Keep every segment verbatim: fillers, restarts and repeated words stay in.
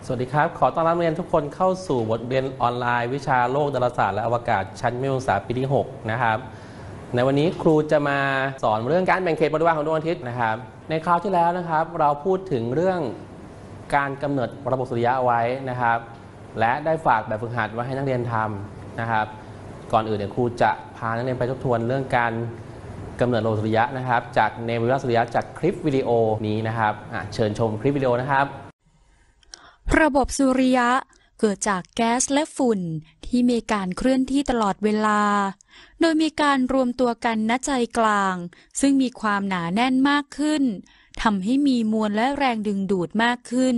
สวัสดีครับขอต้อนรับนักเรียนทุกคนเข้าสู่บทเรียนออนไลน์วิชาโลกดาราศาสตร์และอวกาศชั้นมัธยมศึกษาปีที่หกนะครับในวันนี้ครูจะมาสอนเรื่องการแบ่งเขตบริวารของดวงอาทิตย์นะครับในคราวที่แล้วนะครับเราพูดถึงเรื่องการกำเนิดระบบสุริยะไว้นะครับและได้ฝากแบบฝึกหัดไว้ให้นักเรียนทำนะครับก่อนอื่นเดี๋ยวครูจะพานักเรียนไปทบทวนเรื่องการกำเนิดระบบสุริยะนะครับจากเนบูล่าสุริยะจากคลิปวิดีโอนี้นะครับเชิญชมคลิปวิดีโอนะครับระบบสุริยะเกิดจากแก๊สและฝุ่นที่มีการเคลื่อนที่ตลอดเวลาโดยมีการรวมตัวกันณใจกลางซึ่งมีความหนาแน่นมากขึ้นทำให้มีมวลและแรงดึงดูดมากขึ้น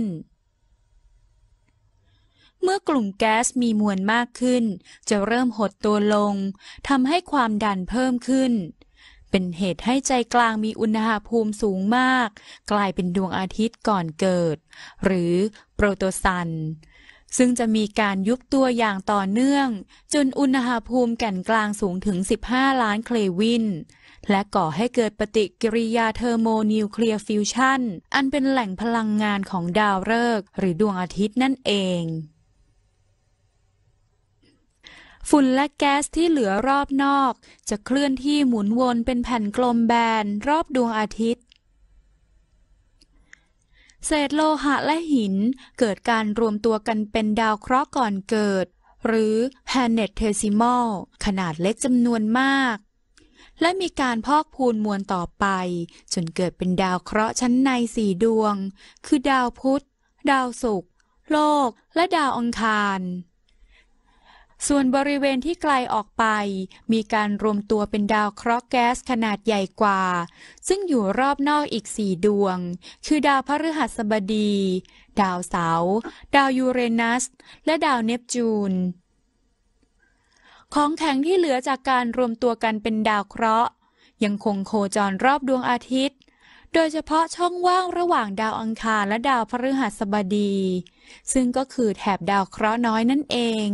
เมื่อกลุ่มแก๊สมีมวลมากขึ้นจะเริ่มหดตัวลงทำให้ความดันเพิ่มขึ้นเป็นเหตุให้ใจกลางมีอุณหภูมิสูงมากกลายเป็นดวงอาทิตย์ก่อนเกิดหรือโปรโตซันซึ่งจะมีการยุบตัวอย่างต่อเนื่องจนอุณหภูมิแก่นกลางสูงถึงสิบห้าล้านเคลวินและก่อให้เกิดปฏิกิริยาเทอร์โมนิวเคลียร์ฟิวชันอันเป็นแหล่งพลังงานของดาวฤกษ์หรือดวงอาทิตย์นั่นเองฝุ่นและแก๊สที่เหลือรอบนอกจะเคลื่อนที่หมุนวนเป็นแผ่นกลมแบนรอบดวงอาทิตย์เศษโลหะและหินเกิดการรวมตัวกันเป็นดาวเคราะห์ก่อนเกิดหรือ planetesimal ขนาดเล็กจำนวนมากและมีการพอกพูนมวลต่อไปจนเกิดเป็นดาวเคราะห์ชั้นในสี่ดวงคือดาวพุธดาวศุกร์โลกและดาวอังคารส่วนบริเวณที่ไกลออกไปมีการรวมตัวเป็นดาวเคราะห์แก๊สขนาดใหญ่กว่าซึ่งอยู่รอบนอกอีกสี่ดวงคือดาวพฤหัสบดีดาวเสาร์ดาวยูเรนัสและดาวเนปจูนของแข็งที่เหลือจากการรวมตัวกันเป็นดาวเคราะห์ยังคงโคจรรอบดวงอาทิตย์โดยเฉพาะช่องว่างระหว่างดาวอังคารและดาวพฤหัสบดีซึ่งก็คือแถบดาวเคราะห์น้อยนั่นเอง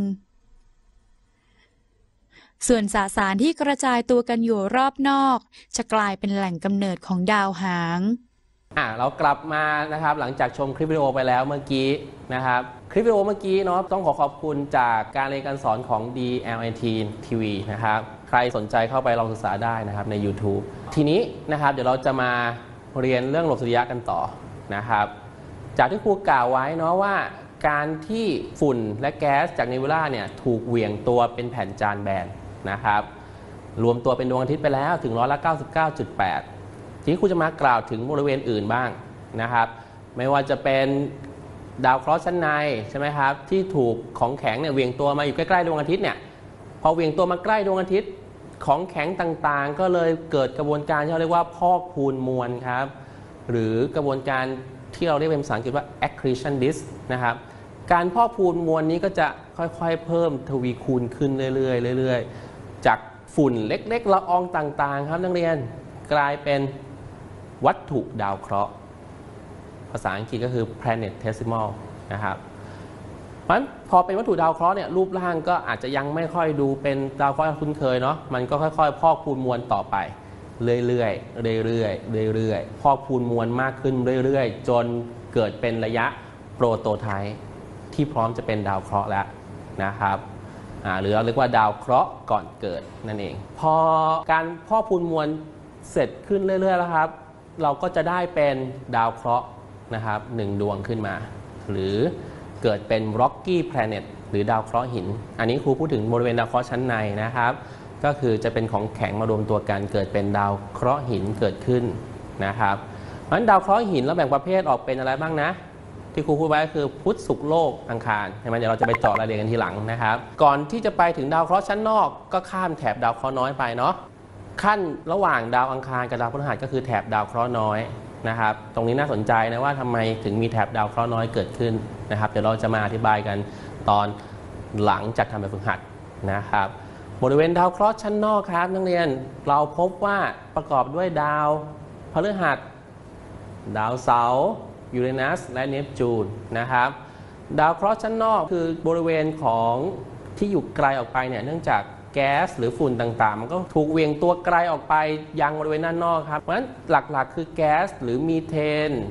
ส่วนสสารที่กระจายตัวกันอยู่รอบนอกจะกลายเป็นแหล่งกำเนิดของดาวหางอ่ะเรากลับมานะครับหลังจากชมคลิปวิดีโอไปแล้วเมื่อกี้นะครับคลิปวิดีโอเมื่อกี้เนาะต้องขอขอบคุณจากการเรียนการสอนของ ดี แอล ไอ ที ที วี นะครับใครสนใจเข้าไปลองศึกษาได้นะครับใน YouTube ทีนี้นะครับเดี๋ยวเราจะมาเรียนเรื่องระบบสุริยะกันต่อนะครับจากที่ครูกล่าวไว้เนาะว่าการที่ฝุ่นและแก๊สจากเนบูล่าเนี่ยถูกเหวี่ยงตัวเป็นแผ่นจานแบนนะครับรวมตัวเป็นดวงอาทิตย์ไปแล้วถึงร้อยละ เก้าสิบเก้าจุดแปด ทีนี้ครูจะมากล่าวถึงบริเวณอื่นบ้างนะครับไม่ว่าจะเป็นดาวเคราะห์ชั้นในใช่ไหมครับที่ถูกของแข็งเนี่ยเหวี่ยงตัวมาอยู่ใกล้ๆดวงอาทิตย์เนี่ยพอเหวี่ยงตัวมาใกล้ดวงอาทิตย์ของแข็งต่างๆก็เลยเกิดกระบวนการที่เราเรียกว่าพอกพูนมวลครับหรือกระบวนการที่เราเรียกเป็นภาษาอังกฤษว่า accretion disk นะครับการพอกพูนมวลนี้ก็จะค่อยๆเพิ่มทวีคูณขึ้นเรื่อยๆเรื่อยๆจากฝุ่นเล็กๆละอองต่างๆครับนักเรียนกลายเป็นวัตถุดาวเคราะห์ภาษาอังกฤษก็คือ planetesimal นะครับเพราะฉะนั้นพอเป็นวัตถุดาวเคราะห์เนี่ยรูปร่างก็อาจจะยังไม่ค่อยดูเป็นดาวเคราะห์คุ้นเคยเนาะมันก็ค่อยๆพอกพูนมวลต่อไปเรื่อยๆเรื่อยๆเรื่อยๆพอกพูนมวลมากขึ้นเรื่อยๆจนเกิดเป็นระยะโปรโตไทป์ที่พร้อมจะเป็นดาวเคราะห์แล้วนะครับหรือเราเรียกว่าดาวเคราะห์ก่อนเกิดนั่นเองพอการพอกพูนมวลเสร็จขึ้นเรื่อยๆแล้วครับเราก็จะได้เป็นดาวเคราะห์นะครับหนึ่งดวงขึ้นมาหรือเกิดเป็น Rocky Planet หรือดาวเคราะห์หินอันนี้ครูพูดถึงบริเวณดาวเคราะห์ชั้นในนะครับก็คือจะเป็นของแข็งมารวมตัวกันเกิดเป็นดาวเคราะห์หินเกิดขึ้นนะครับเพราะฉะนั้นดาวเคราะห์หินเราแบ่งประเภทออกเป็นอะไรบ้างนะที่ครูพูดไว้ก็คือพุธศุกร์โลกอังคารใช่ไหมเดี๋ยวเราจะไปเจาะรายละเอียดกันทีหลังนะครับก่อนที่จะไปถึงดาวเคราะห์ชั้นนอกก็ข้ามแถบดาวเคราะห์น้อยไปเนาะขั้นระหว่างดาวอังคารกับดาวพฤหัสก็คือแถบดาวเคราะห์น้อยนะครับตรงนี้น่าสนใจนะว่าทำไมถึงมีแถบดาวเคราะห์น้อยเกิดขึ้นนะครับเดี๋ยวเราจะมาอธิบายกันตอนหลังจากทำแบบฝึกหัดนะครับบริเวณดาวเคราะห์ชั้นนอกครับนักเรียนเราพบว่าประกอบด้วยดาวพฤหัสดาวเสาร์ยูเรนัสและเนปจูนนะครับดาวเคราะห์ชั้นนอกคือบริเวณของที่อยู่ไกลออกไปเนี่ยเนื่องจากแก๊สหรือฝุ่นต่างๆมันก็ถูกเหวี่ยงตัวไกลออกไปยังบริเวณด้านนอกครับเพราะฉะนั้นหลักๆคือแก๊สหรือมีเทน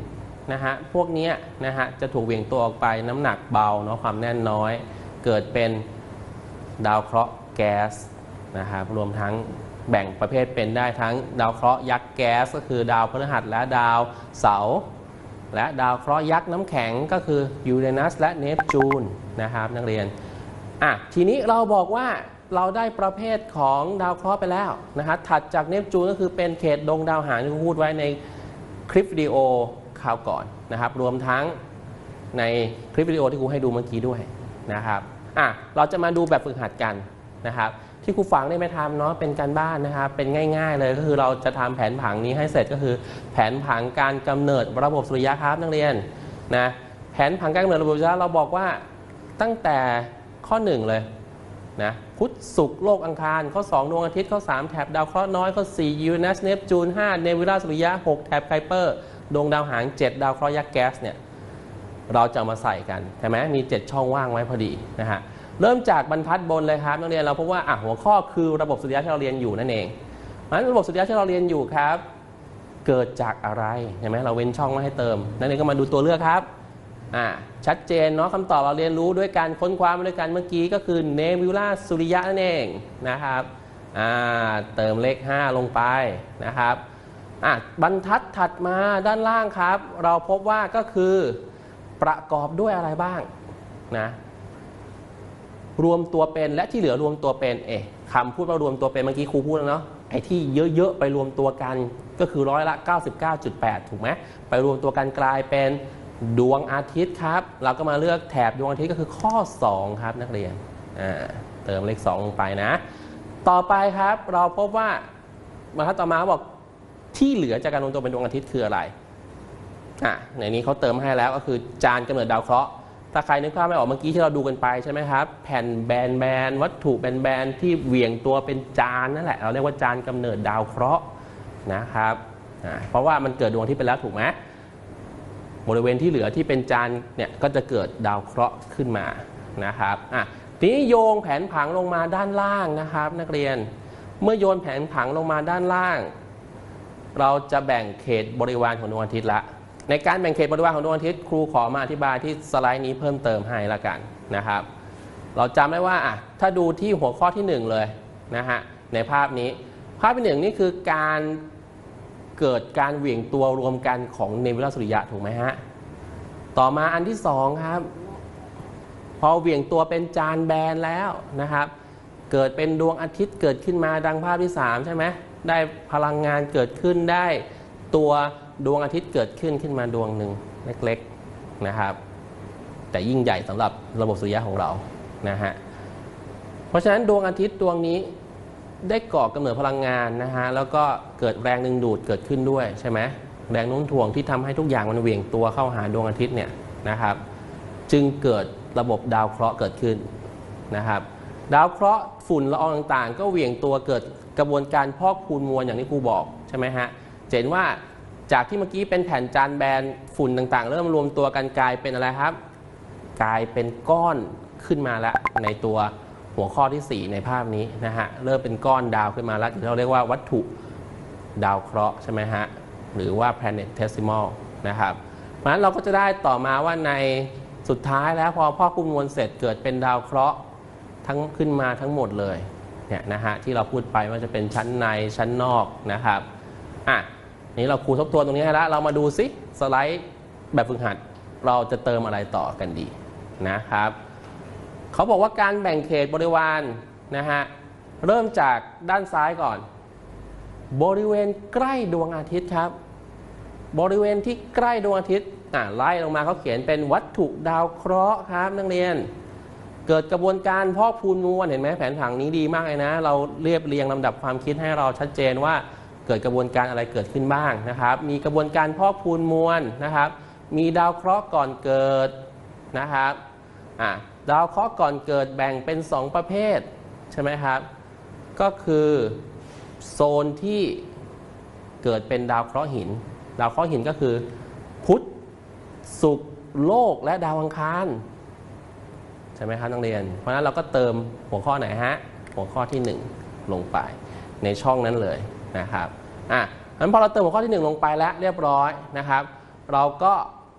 นะฮะพวกนี้นะฮะจะถูกเหวี่ยงตัวออกไปน้ำหนักเบาเนาะความแน่นน้อยเกิดเป็นดาวเคราะห์แก๊สนะครับรวมทั้งแบ่งประเภทเป็นได้ทั้งดาวเคราะห์ยักษ์แก๊สก็คือดาวพฤหัสและดาวเสาร์และดาวเคราะห์ยักษ์น้ำแข็งก็คือยูเรนัสและเนปจูนนะครับนักเรียนอ่ะทีนี้เราบอกว่าเราได้ประเภทของดาวเคราะห์ไปแล้วนะครับถัดจากเนปจูนก็คือเป็นเขตดวงดาวหางที่พูดไว้ในคลิปวิดีโอคราวก่อนนะครับรวมทั้งในคลิปวิดีโอที่ครูให้ดูเมื่อกี้ด้วยนะครับอ่ะเราจะมาดูแบบฝึกหัดกันนะครับที่ครูฝังได้ไม่ทำเนาะเป็นการบ้านนะครับเป็นง่ายๆเลยก็คือเราจะทำแผนผังนี้ให้เสร็จก็คือแผนผังการกำเนิดระบบสุริยะครับนักเรียนนะแผนผังการกำเนิดระบบสุริยะเราบอกว่าตั้งแต่ข้อหนึ่งเลยนะพุธศุกร์โลกอังคารข้อสองดวงอาทิตย์ข้อสามแถบดาวเคราะห์น้อยข้อสี่ยูเรนัสเนปจูนห้าเนบิวลาสุริยะหกแถบไคเปอร์ดวงดาวหางเจ็ดดาวเคราะห์ยักษ์แก๊สเนี่ยเราจะมาใส่กันใช่ไหมมีเจ็ดช่องว่างไว้พอดีนะฮะเริ่มจากบรรทัดบนเลยครับนักเรียนเราพบว่าอ่ะหัวข้อคือระบบสุริยะที่เราเรียนอยู่นั่นเองเพราะฉะนั้นระบบสุริยะที่เราเรียนอยู่ครับเกิดจากอะไรใช่ไหมเราเว้นช่องไว้ให้เติมนักเรียนก็มาดูตัวเลือกครับอ่าชัดเจนเนาะคำตอบเราเรียนรู้ด้วยการค้นคว้ามาด้วยกันเมื่อกี้ก็คือเนบิวลาสุริยะนั่นเองนะครับอ่าเติมเลขห้าลงไปนะครับอ่ะบรรทัดถัดมาด้านล่างครับเราพบว่าก็คือประกอบด้วยอะไรบ้างนะรวมตัวเป็นและที่เหลือรวมตัวเป็นเอ๊ะคำพูดว่ารวมตัวเป็นเมื่อกี้ครูพูดแล้วเนาะไอ้ที่เยอะๆไปรวมตัวกันก็คือร้อยละ เก้าสิบเก้าจุดแปด ถูกไหมไปรวมตัวกันกลายเป็นดวงอาทิตย์ครับเราก็มาเลือกแถบดวงอาทิตย์ก็คือข้อสองครับนักเรียนอ่าเติมเลขสองลงไปนะต่อไปครับเราพบว่าบรรทัดต่อมาบอกที่เหลือจากการรวมตัวเป็นดวงอาทิตย์คืออะไรอ่ะในนี้เขาเติมให้แล้วก็คือจานกำเนิดดาวเคราะห์ถ้าใครนึกภาพไม่ออกเมื่อกี้ที่เราดูกันไปใช่ไหมครับแผ่นแบนแบนวัตถุแบนแบนที่เหวี่ยงตัวเป็นจานนั่นแหละเราเรียกว่าจานกำเนิดดาวเคราะห์นะครับเพราะว่ามันเกิดดวงอาทิตย์ไปแล้วถูกไหมบริเวณที่เหลือที่เป็นจานเนี่ยก็จะเกิดดาวเคราะห์ขึ้นมานะครับอ่ะทีนี้โยงแผนผังลงมาด้านล่างนะครับนักเรียนเมื่อโยนแผนผังลงมาด้านล่างเราจะแบ่งเขตบริวารของดวงอาทิตย์ละในการแบ่งเขตบริวารของดวงอาทิตย์ครูขอมาอธิบายที่สไลด์นี้เพิ่มเติมให้ละกันนะครับเราจำได้ว่าอ่ะถ้าดูที่หัวข้อที่หนึ่งเลยนะฮะในภาพนี้ภาพที่หนึ่งนี่คือการเกิดการเหวี่ยงตัวรวมกันของเนบิวลาสุริยะถูกไหมฮะต่อมาอันที่สองครับพอเหวี่ยงตัวเป็นจานแบนแล้วนะครับเกิดเป็นดวงอาทิตย์เกิดขึ้นมาดังภาพที่สามใช่ไหมได้พลังงานเกิดขึ้นได้ตัวดวงอาทิตย์เกิดขึ้นขึ้นมาดวงหนึ่งเล็กๆนะครับแต่ยิ่งใหญ่สำหรับระบบสุริยะของเรานะฮะเพราะฉะนั้นดวงอาทิตย์ดวงนี้ได้ก่อกำเนิดพลังงานนะฮะแล้วก็เกิดแรงดึงดูดเกิดขึ้นด้วยใช่ไหมแรงโน้มถ่วงที่ทำให้ทุกอย่างมันเหวี่ยงตัวเข้าหาดวงอาทิตย์เนี่ยนะครับจึงเกิดระบบดาวเคราะห์เกิดขึ้นนะครับดาวเคราะห์ฝุ่นละอองต่างๆก็เหวี่ยงตัวเกิดกระบวนการพอกพูนมวลอย่างที่ครูบอกใช่ไหมฮะเห็นว่าจากที่เมื่อกี้เป็นแผ่นจานแบนฝุ่นต่างๆเริ่มรวมตัวกันกลายเป็นอะไรครับกลายเป็นก้อนขึ้นมาแล้วในตัวหัวข้อที่สี่ในภาพนี้นะฮะเริ่มเป็นก้อนดาวขึ้นมาแล้วที่เราเรียกว่าวัตถุดาวเคราะห์ใช่ไหมฮะหรือว่า planetesimal นะครับเพราะฉะนั้นเราก็จะได้ต่อมาว่าในสุดท้ายแล้วพอพอกพูนมวลเสร็จเกิดเป็นดาวเคราะห์ทั้งขึ้นมาทั้งหมดเลยเนี่ยนะฮะที่เราพูดไปว่าจะเป็นชั้นในชั้นนอกนะครับอ่ะนี้เราครูทบทวนตรงนี้ให้แล้วเรามาดูซิสไลด์แบบฝึกหัดเราจะเติมอะไรต่อกันดีนะครับเขาบอกว่าการแบ่งเขตบริวารนะฮะเริ่มจากด้านซ้ายก่อนบริเวณใกล้ดวงอาทิตย์ครับบริเวณที่ใกล้ดวงอาทิตย์อ่ะไล่ลงมาเขาเขียนเป็นวัตถุดาวเคราะห์ครับนักเรียนเกิดกระบวนการพอกพูนมวลเห็นไหมแผนผังนี้ดีมากเลยนะเราเรียบเรียงลำดับความคิดให้เราชัดเจนว่าเกิดกระบวนการอะไรเกิดขึ้นบ้างนะครับมีกระบวนการพอกพูนมวลนะครับมีดาวเคราะห์ก่อนเกิดนะครับอ่ะดาวเคราะห์ก่อนเกิดแบ่งเป็นสองประเภทใช่ไหมครับก็คือโซนที่เกิดเป็นดาวเคราะห์หินดาวเคราะห์หินก็คือพุธศุกร์โลกและดาวอังคารใช่ไหมครับนักเรียนเพราะฉะนั้นเราก็เติมหัวข้อไหนฮะหัวข้อที่หนึ่งลงไปในช่องนั้นเลยนะครับอ่ะงั้นพอเราเติมหัวข้อที่หนึ่งลงไปแล้วเรียบร้อยนะครับเราก็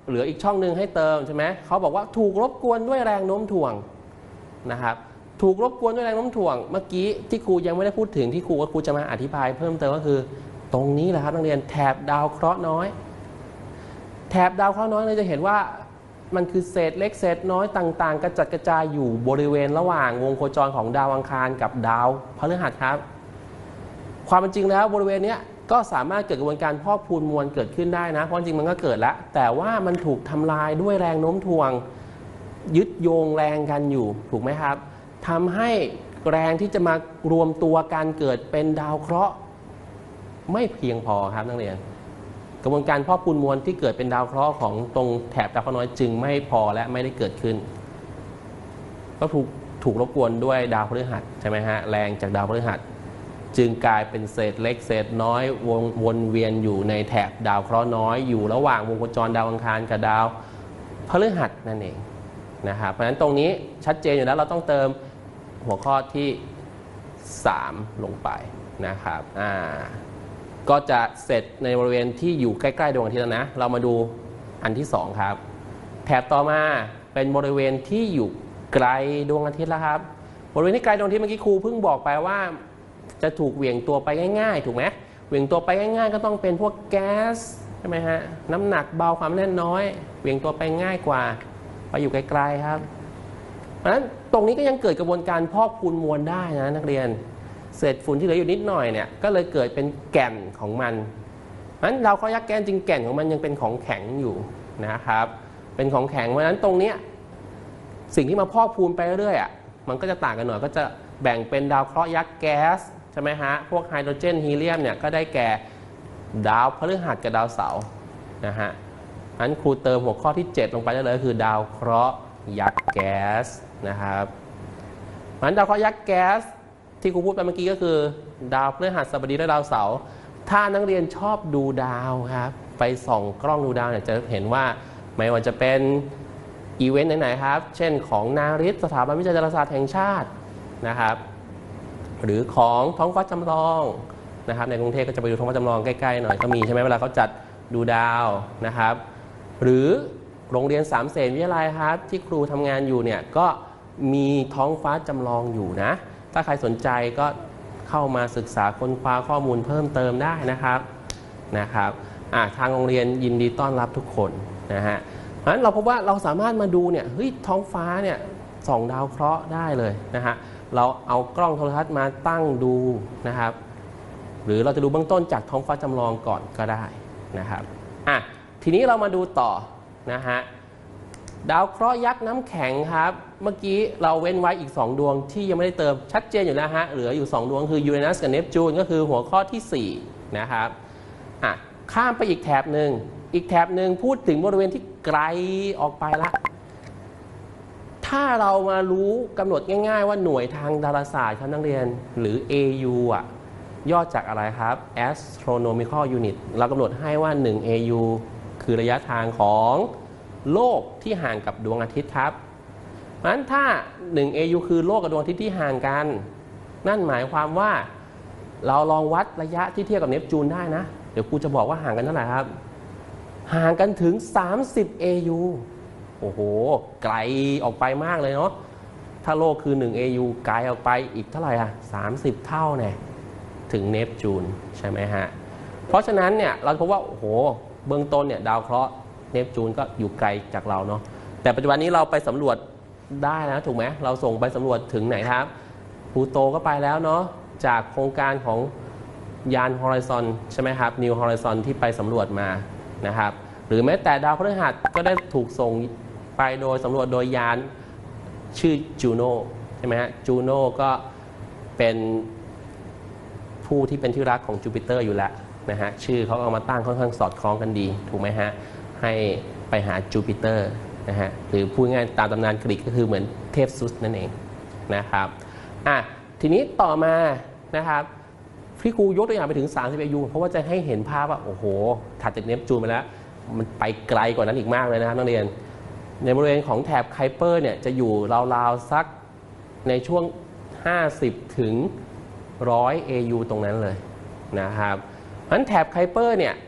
เหลืออีกช่องหนึ่งให้เติมใช่ไหมเขาบอกว่าถูกรบกวนด้วยแรงโน้มถ่วงนะครับถูกรบกวนด้วยแรงโน้มถ่วงเมื่อกี้ที่ครูยังไม่ได้พูดถึงที่ครูว่าครูจะมาอธิบายเพิ่มเติมก็คือตรงนี้แหละครับนักเรียนแถบดาวเคราะห์น้อยแถบดาวเคราะห์น้อยเราจะเห็นว่ามันคือเศษเล็กเศษน้อยต่างๆกระจัดกระจายอยู่บริเวณระหว่างวงโคจรของดาวอังคารกับดาวพฤหัสครับความเป็นจริงแล้วบริเวณนี้ก็สามารถเกิดกระบวนการพอกพูนมวลเกิดขึ้นได้นะเพราะจริงมันก็เกิดแล้วแต่ว่ามันถูกทำลายด้วยแรงโน้มถ่วงยึดโยงแรงกันอยู่ถูกไหมครับทำให้แรงที่จะมารวมตัวกันเกิดเป็นดาวเคราะห์ไม่เพียงพอครับนักเรียนกระบวนการพอกพูนมวลที่เกิดเป็นดาวเคราะห์ของตรงแถบดาวเคราะห์น้อยจึงไม่พอและไม่ได้เกิดขึ้นก็ถูกถูกรบกวนด้วยดาวพฤหัสใช่ไหมฮะแรงจากดาวพฤหัสจึงกลายเป็นเศษเล็กเศษน้อยวงวนเวียนอยู่ในแถบดาวเคราะห์น้อยอยู่ระหว่างวงโคจรดาวอังคารกับดาวพฤหัสนั่นเองนะครับเพราะฉะนั้นตรงนี้ชัดเจนอยู่แล้วเราต้องเติมหัวข้อที่สามลงไปนะครับอ่าก็จะเสร็จในบริเวณที่อยู่ใกล้ๆดวงอาทิตย์แล้วนะเรามาดูอันที่สองครับแถบต่อมาเป็นบริเวณที่อยู่ไกลดวงอาทิตย์แล้วครับบริเวณที่ไกลดวงอาทิตย์เมื่อกี้ครูเพิ่งบอกไปว่าจะถูกเหวี่ยงตัวไปง่ายๆถูกไหมเหวี่ยงตัวไปง่ายๆก็ต้องเป็นพวกแก๊สใช่ไหมฮะน้ำหนักเบาความแน่นน้อยเหวี่ยงตัวไปง่ายกว่าไปอยู่ไกลๆครับเพราะฉะนั้นตรงนี้ก็ยังเกิดกระบวนการพอกพูนมวลได้นะนักเรียนเศษฝุ่นที่เหลืออยู่นิดหน่อยเนี่ยก็เลยเกิดเป็นแก่นของมันเพราะฉะนั้นดาวเคราะห์ยักษ์แกนจริงแก่นของมันยังเป็นของแข็งอยู่นะครับเป็นของแข็งเพราะฉะนั้นตรงเนี้ยสิ่งที่มาพอกพูนไปเรื่อยๆอ่ะมันก็จะต่างกันหน่อยก็จะแบ่งเป็นดาวเคราะห์ยักษ์แก๊สใช่ไหมฮะพวกไฮโดรเจนฮีเลียมเนี่ยก็ได้แก่ดาวพฤหัสกับดาวเสาร์นะฮะงั้นครูเติมหัวข้อที่เจ็ดลงไปได้เลยคือดาวเคราะห์ยักษ์แก๊สนะครับงั้นดาวเคราะห์ยักษ์แก๊สที่ครูพูดไปเมื่อกี้ก็คือดาวพฤหัสบดีและดาวเสาร์ถ้านักเรียนชอบดูดาวครับไปส่องกล้องดูดาวเนี่ยจะเห็นว่าไม่ว่าจะเป็นอีเวนต์ไหนๆครับเช่นของนาริศสถาบันวิจัยดาราศาสตร์แห่งชาตินะครับหรือของท้องฟ้าจำลองนะครับในกรุงเทพก็จะไปดูท้องฟ้าจำลองใกล้ๆหน่อยก็มีใช่ไหมเวลาเขาจัดดูดาวนะครับหรือโรงเรียนสามเสนวิทยาลัยครับที่ครูทำงานอยู่เนี่ยก็มีท้องฟ้าจำลองอยู่นะถ้าใครสนใจก็เข้ามาศึกษาค้นคว้าข้อมูลเพิ่มเติมได้นะครับนะครับทางโรงเรียนยินดีต้อนรับทุกคนนะฮะเพราะฉะนั้นเราพบว่าเราสามารถมาดูเนี่ยเฮ้ยท้องฟ้าเนี่ยส่องดาวเคราะห์ได้เลยนะฮะเราเอากล้องโทรทัศน์มาตั้งดูนะครับหรือเราจะดูเบื้องต้นจากท้องฟ้าจำลองก่อนก็ได้นะครับอ่ะทีนี้เรามาดูต่อนะฮะดาวเคราะห์ยักษ์น้ำแข็งครับเมื่อกี้เราเว้นไว้อีกสองดวงที่ยังไม่ได้เติมชัดเจนอยู่แล้วฮะเหลืออยู่สองดวงคือยูเรนัสกับเนปจูนก็คือหัวข้อที่สี่นะครับอ่ะข้ามไปอีกแถบหนึ่งอีกแถบหนึ่งพูดถึงบริเวณที่ไกลออกไปละถ้าเรามารู้กำหนดง่ายๆว่าหน่วยทางดาราศาสตร์ครับนักเรียนหรือ เอ ยู อ่ะย่อจากอะไรครับ Astronomical Unit เรากำหนดให้ว่าหนึ่ง เอ ยู คือระยะทางของโลกที่ห่างกับดวงอาทิตย์ครับเพราะฉะนั้นถ้าหนึ่ง เอ ยู คือโลกกับดวงอาทิตย์ที่ห่างกันนั่นหมายความว่าเราลองวัดระยะที่เทียบกับเนปจูนได้นะเดี๋ยวครูจะบอกว่าห่างกันเท่าไหร่ครับห่างกันถึงสามสิบ เอ ยู โอ้โหไกลออกไปมากเลยเนาะถ้าโลกคือหนึ่ง เอ ยู ไกลออกไปอีกเท่าไหร่อ่ะสามสิบเท่าเนี่ยถึงเนปจูนใช่ไหมฮะเพราะฉะนั้นเนี่ยเราพบว่าโอ้โหเบื้องต้นเนี่ยดาวเคราะห์เนปจูนก็อยู่ไกลจากเราเนาะแต่ปัจจุบันนี้เราไปสำรวจได้แล้วถูกไหมเราส่งไปสำรวจถึงไหนครับพลูโตก็ไปแล้วเนาะจากโครงการของยาน Horizon ใช่ไหมครับ New Horizon ที่ไปสำรวจมานะครับหรือแม้แต่ดาวพฤหัสก็ได้ถูกส่งไปโดยสำรวจโดยยานชื่อจูโน่ใช่ไหมฮะจูโน่ก็เป็นผู้ที่เป็นที่รักของจูปิเตอร์อยู่แล้วนะฮะชื่อเขาเอามาตั้งค่อนข้างสอดคล้องกันดีถูกไหมฮะให้ไปหาจูปิเตอร์นะฮะหรือพูดง่ายตามตำนานกรีกก็คือเหมือนเทพซุสนั่นเองนะครับอ่ะทีนี้ต่อมานะครับพี่ครูยกตัวอย่างไปถึงสามสิบ เอ ยู เพราะว่าจะให้เห็นภาพว่าโอ้โหถัดจากเนปจูนไปแล้วมันไปไกลกว่านั้นอีกมากเลยนะครับนักเรียนในบริเวณของแถบไคเปอร์เนี่ยจะอยู่ราวๆสักในช่วงห้าสิบถึงหนึ่งร้อย เอ ยู ตรงนั้นเลยนะครับเพราะฉะนั้นแถบไคเปอร์เนี่ย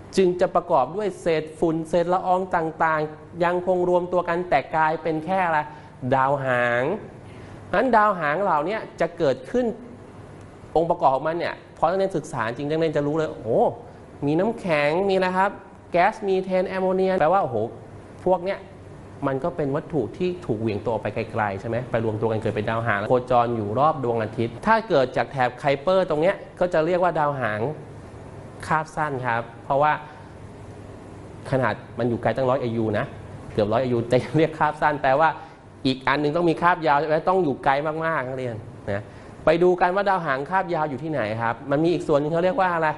จึงจะประกอบด้วยเศษฝุ่นเศษละอองต่างๆยังคงรวมตัวกันแต่กลายเป็นแค่อะไรดาวหางนั้นดาวหางเหล่านี้จะเกิดขึ้นองค์ประกอบของมันเนี่ยพอนักเรียนศึกษาจริงนักเรียนจะรู้เลยโอ้มีน้ำแข็งมีอะไรครับแก๊สมีเทนแอมโมเนียแปลว่าโอ้โหพวกเนี้ยมันก็เป็นวัตถุที่ถูกเหวี่ยงตัวไปไกลๆใช่ไหมไปรวมตัวกันเกิดเป็นดาวหางโคจรอยู่รอบดวงอาทิตย์ถ้าเกิดจากแถบไคเปอร์ตรงเนี้ยก็จะเรียกว่าดาวหางคาบสั้นครับเพราะว่าขนาดมันอยู่ไกลตั้งร้อยอายุนะเกือบร้อยอายุแต่เรียกคาบสั้นแปลว่าอีกอันนึงต้องมีคาบยาวใช่ไหมต้องอยู่ไกลมากๆนักเรียนนะไปดูกันว่าดาวหางคาบยาวอยู่ที่ไหนครับมันมีอีกส่วนนึงเขาเรียกว่าอะไร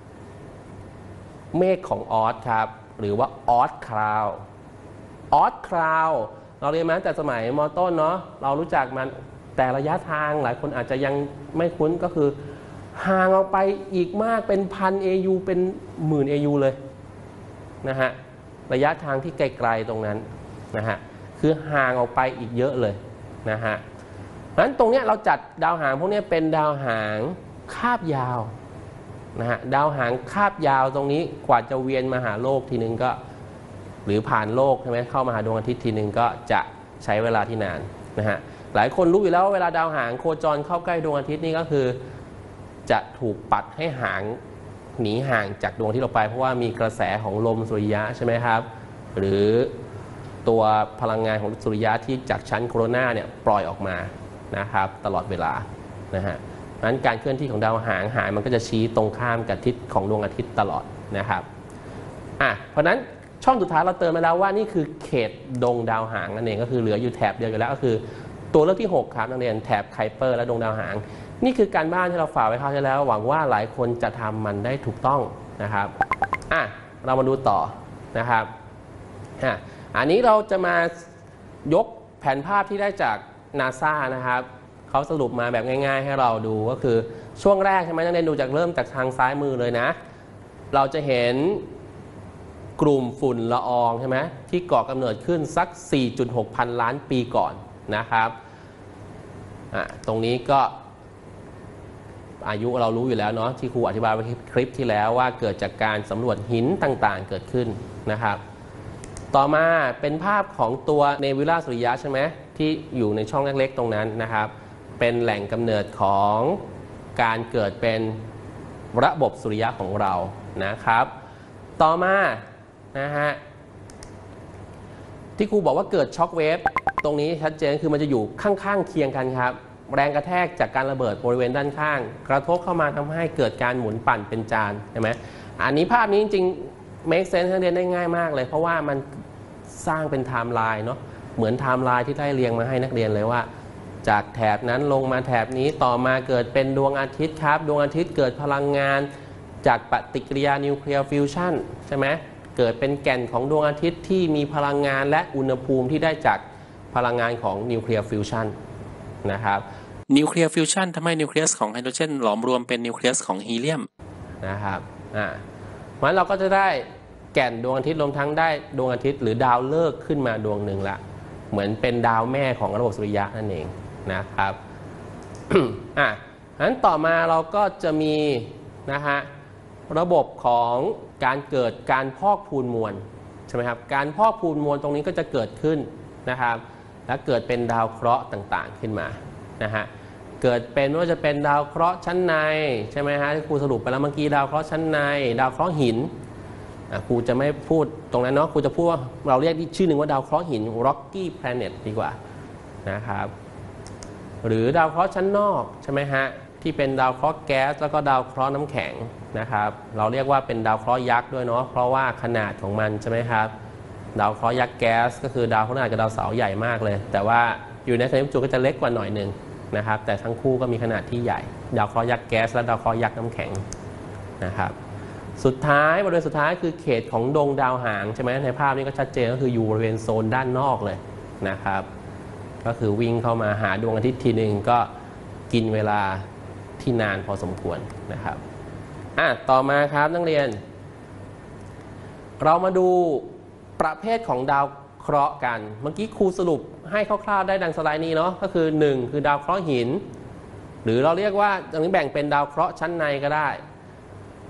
เมฆของออสครับหรือว่าออสคลาวออสคลาวเราเรียนมาตั้งแต่สมัยม.ต้นเนาะเรารู้จักมันแต่ระยะทางหลายคนอาจจะยังไม่คุ้นก็คือห่างออกไปอีกมากเป็นพัน เอ ยู เป็นหมื่น เอ ยู เลยนะฮะระยะทางที่ไกลๆตรงนั้นนะฮะคือห่างออกไปอีกเยอะเลยนะฮะงั้นตรงนี้เราจัดดาวหางพวกนี้เป็นดาวหางคาบยาวนะฮะดาวหางคาบยาวตรงนี้กว่าจะเวียนมาหาโลกทีนึงก็หรือผ่านโลกใช่ไหมเข้ามาหาดวงอาทิตย์ทีนึงก็จะใช้เวลาที่นานนะฮะหลายคนรู้อยู่แล้วว่าเวลาดาวหางโคจรเข้าใกล้ดวงอาทิตย์นี่ก็คือจะถูกปัดให้หางหนีห่างจากดวงที่เราไปเพราะว่ามีกระแสของลมสุริยะใช่ไหมครับหรือตัวพลังงานของสุริยะที่จากชั้นโคโรนาเนี่ยปล่อยออกมานะครับตลอดเวลานะฮะนั้นการเคลื่อนที่ของดาวหางหางมันก็จะชี้ตรงข้ามกับทิศของดวงอาทิตย์ตลอดนะครับอ่ะเพราะนั้นช่องสุดท้ายเราเติมมาแล้วว่านี่คือเขตดงดาวหางนั่นเองก็คือเหลืออยู่แถบเดียวอยู่แล้วก็คือตัวเลือกที่หกครับนักเรียนแถบไคเปอร์และดงดาวหางนี่คือการบ้านที่เราฝากไว้คราวที่แล้วหวังว่าหลายคนจะทำมันได้ถูกต้องนะครับอ่ะเรามาดูต่อนะครับอ่ะอันนี้เราจะมายกแผนภาพที่ได้จาก นาซา นะครับเขาสรุปมาแบบง่ายๆให้เราดูก็คือช่วงแรกใช่ไหมนักเรียนดูจากเริ่มจากทางซ้ายมือเลยนะเราจะเห็นกลุ่มฝุ่นละอองใช่ไหมที่ก่อกำเนิดขึ้นสัก สี่จุดหก พันล้านปีก่อนนะครับอ่ะตรงนี้ก็อายุเรารู้อยู่แล้วเนาะที่ครูอธิบายไว้คลิปที่แล้วว่าเกิดจากการสำรวจหินต่างๆเกิดขึ้นนะครับต่อมาเป็นภาพของตัวเนบิวลาสุริยะใช่ไหมที่อยู่ในช่องเล็กๆตรงนั้นนะครับเป็นแหล่งกำเนิดของการเกิดเป็นระบบสุริยะของเรานะครับต่อมานะฮะที่ครูบอกว่าเกิดช็อคเวฟตรงนี้ชัดเจนคือมันจะอยู่ข้างๆเคียงกันครับแรงกระแทกจากการระเบิดบริเวณด้านข้างกระทบเข้ามาทำให้เกิดการหมุนปั่นเป็นจานใช่ไหมอันนี้ภาพนี้จริงๆ make sense ให้เรียนได้ง่ายมากเลยเพราะว่ามันสร้างเป็นไทม์ไลน์เนาะเหมือนไทม์ไลน์ที่ได้เรียงมาให้นักเรียนเลยว่าจากแถบนั้นลงมาแถบนี้ต่อมาเกิดเป็นดวงอาทิตย์ครับดวงอาทิตย์เกิดพลังงานจากปฏิกิริยานิวเคลียร์ฟิวชันใช่ไหมเกิดเป็นแก่นของดวงอาทิตย์ที่มีพลังงานและอุณหภูมิที่ได้จากพลังงานของนิวเคลียร์ฟิวชันนะครับนิวเคลียร์ฟิวชันทำให้นิวเคลียสของไฮโดรเจนหลอมรวมเป็นนิวเคลียสของฮีเลียมนะครับอ่าเพราะฉะนั้นเราก็จะได้แก่นดวงอาทิตย์รวมทั้งได้ดวงอาทิตย์หรือดาวฤกษ์ขึ้นมาดวงหนึ่งละเหมือนเป็นดาวแม่ของระบบสุริยะนั่นเองนะครับ อ่ะงั้นต่อมาเราก็จะมีนะฮะระบบของการเกิดการพอกพูนมวลใช่ไหมครับการพอกพูนมวลตรงนี้ก็จะเกิดขึ้นนะครับและเกิดเป็นดาวเคราะห์ต่างๆขึ้นมานะฮะเกิดเป็นว่าจะเป็นดาวเคราะห์ชั้นในใช่ไหมฮะที่ครูสรุปไปแล้วเมื่อกี้ดาวเคราะห์ชั้นในดาวเคราะห์หินครูจะไม่พูดตรงนั้นเนาะครูจะพูดว่าเราเรียกชื่อหนึ่งว่าดาวเคราะห์หิน Rocky Planet ดีกว่านะครับหรือดาวเคราะห์ชั้นนอกใช่ไหมฮะที่เป็นดาวเคราะห์แก๊สแล้วก็ดาวเคราะห์น้ำแข็งนะครับเราเรียกว่าเป็นดาวเคราะห์ยักษ์ด้วยเนาะเพราะว่าขนาดของมันใช่ไหมครับดาวเคราะห์ยักษ์แก๊สก็คือดาวพฤหัสกับดาวเสาร์ใหญ่มากเลยแต่ว่าอยู่ในคณิตจุก็จะเล็กกว่าหน่อยหนึ่งนะครับแต่ทั้งคู่ก็มีขนาดที่ใหญ่ดาวเคราะห์ยักษ์แก๊สและดาวเคราะห์ยักษ์น้ำแข็งนะครับสุดท้ายบริเวณสุดท้ายคือเขตของดวงดาวหางใช่ไหมในภาพนี้ก็ชัดเจนก็คืออยู่บริเวณโซนด้านนอกเลยนะครับก็คือวิ่งเข้ามาหาดวงอาทิตย์ทีหนึ่งก็กินเวลาที่นานพอสมควรนะครับอ่ะต่อมาครับนักเรียนเรามาดูประเภทของดาวเคราะห์กันเมื่อกี้ครูสรุปให้คร่าวๆได้ดังสไลด์นี้เนาะก็คือหนึ่งคือดาวเคราะห์หินหรือเราเรียกว่าตรงนี้แบ่งเป็นดาวเคราะห์ชั้นในก็ได้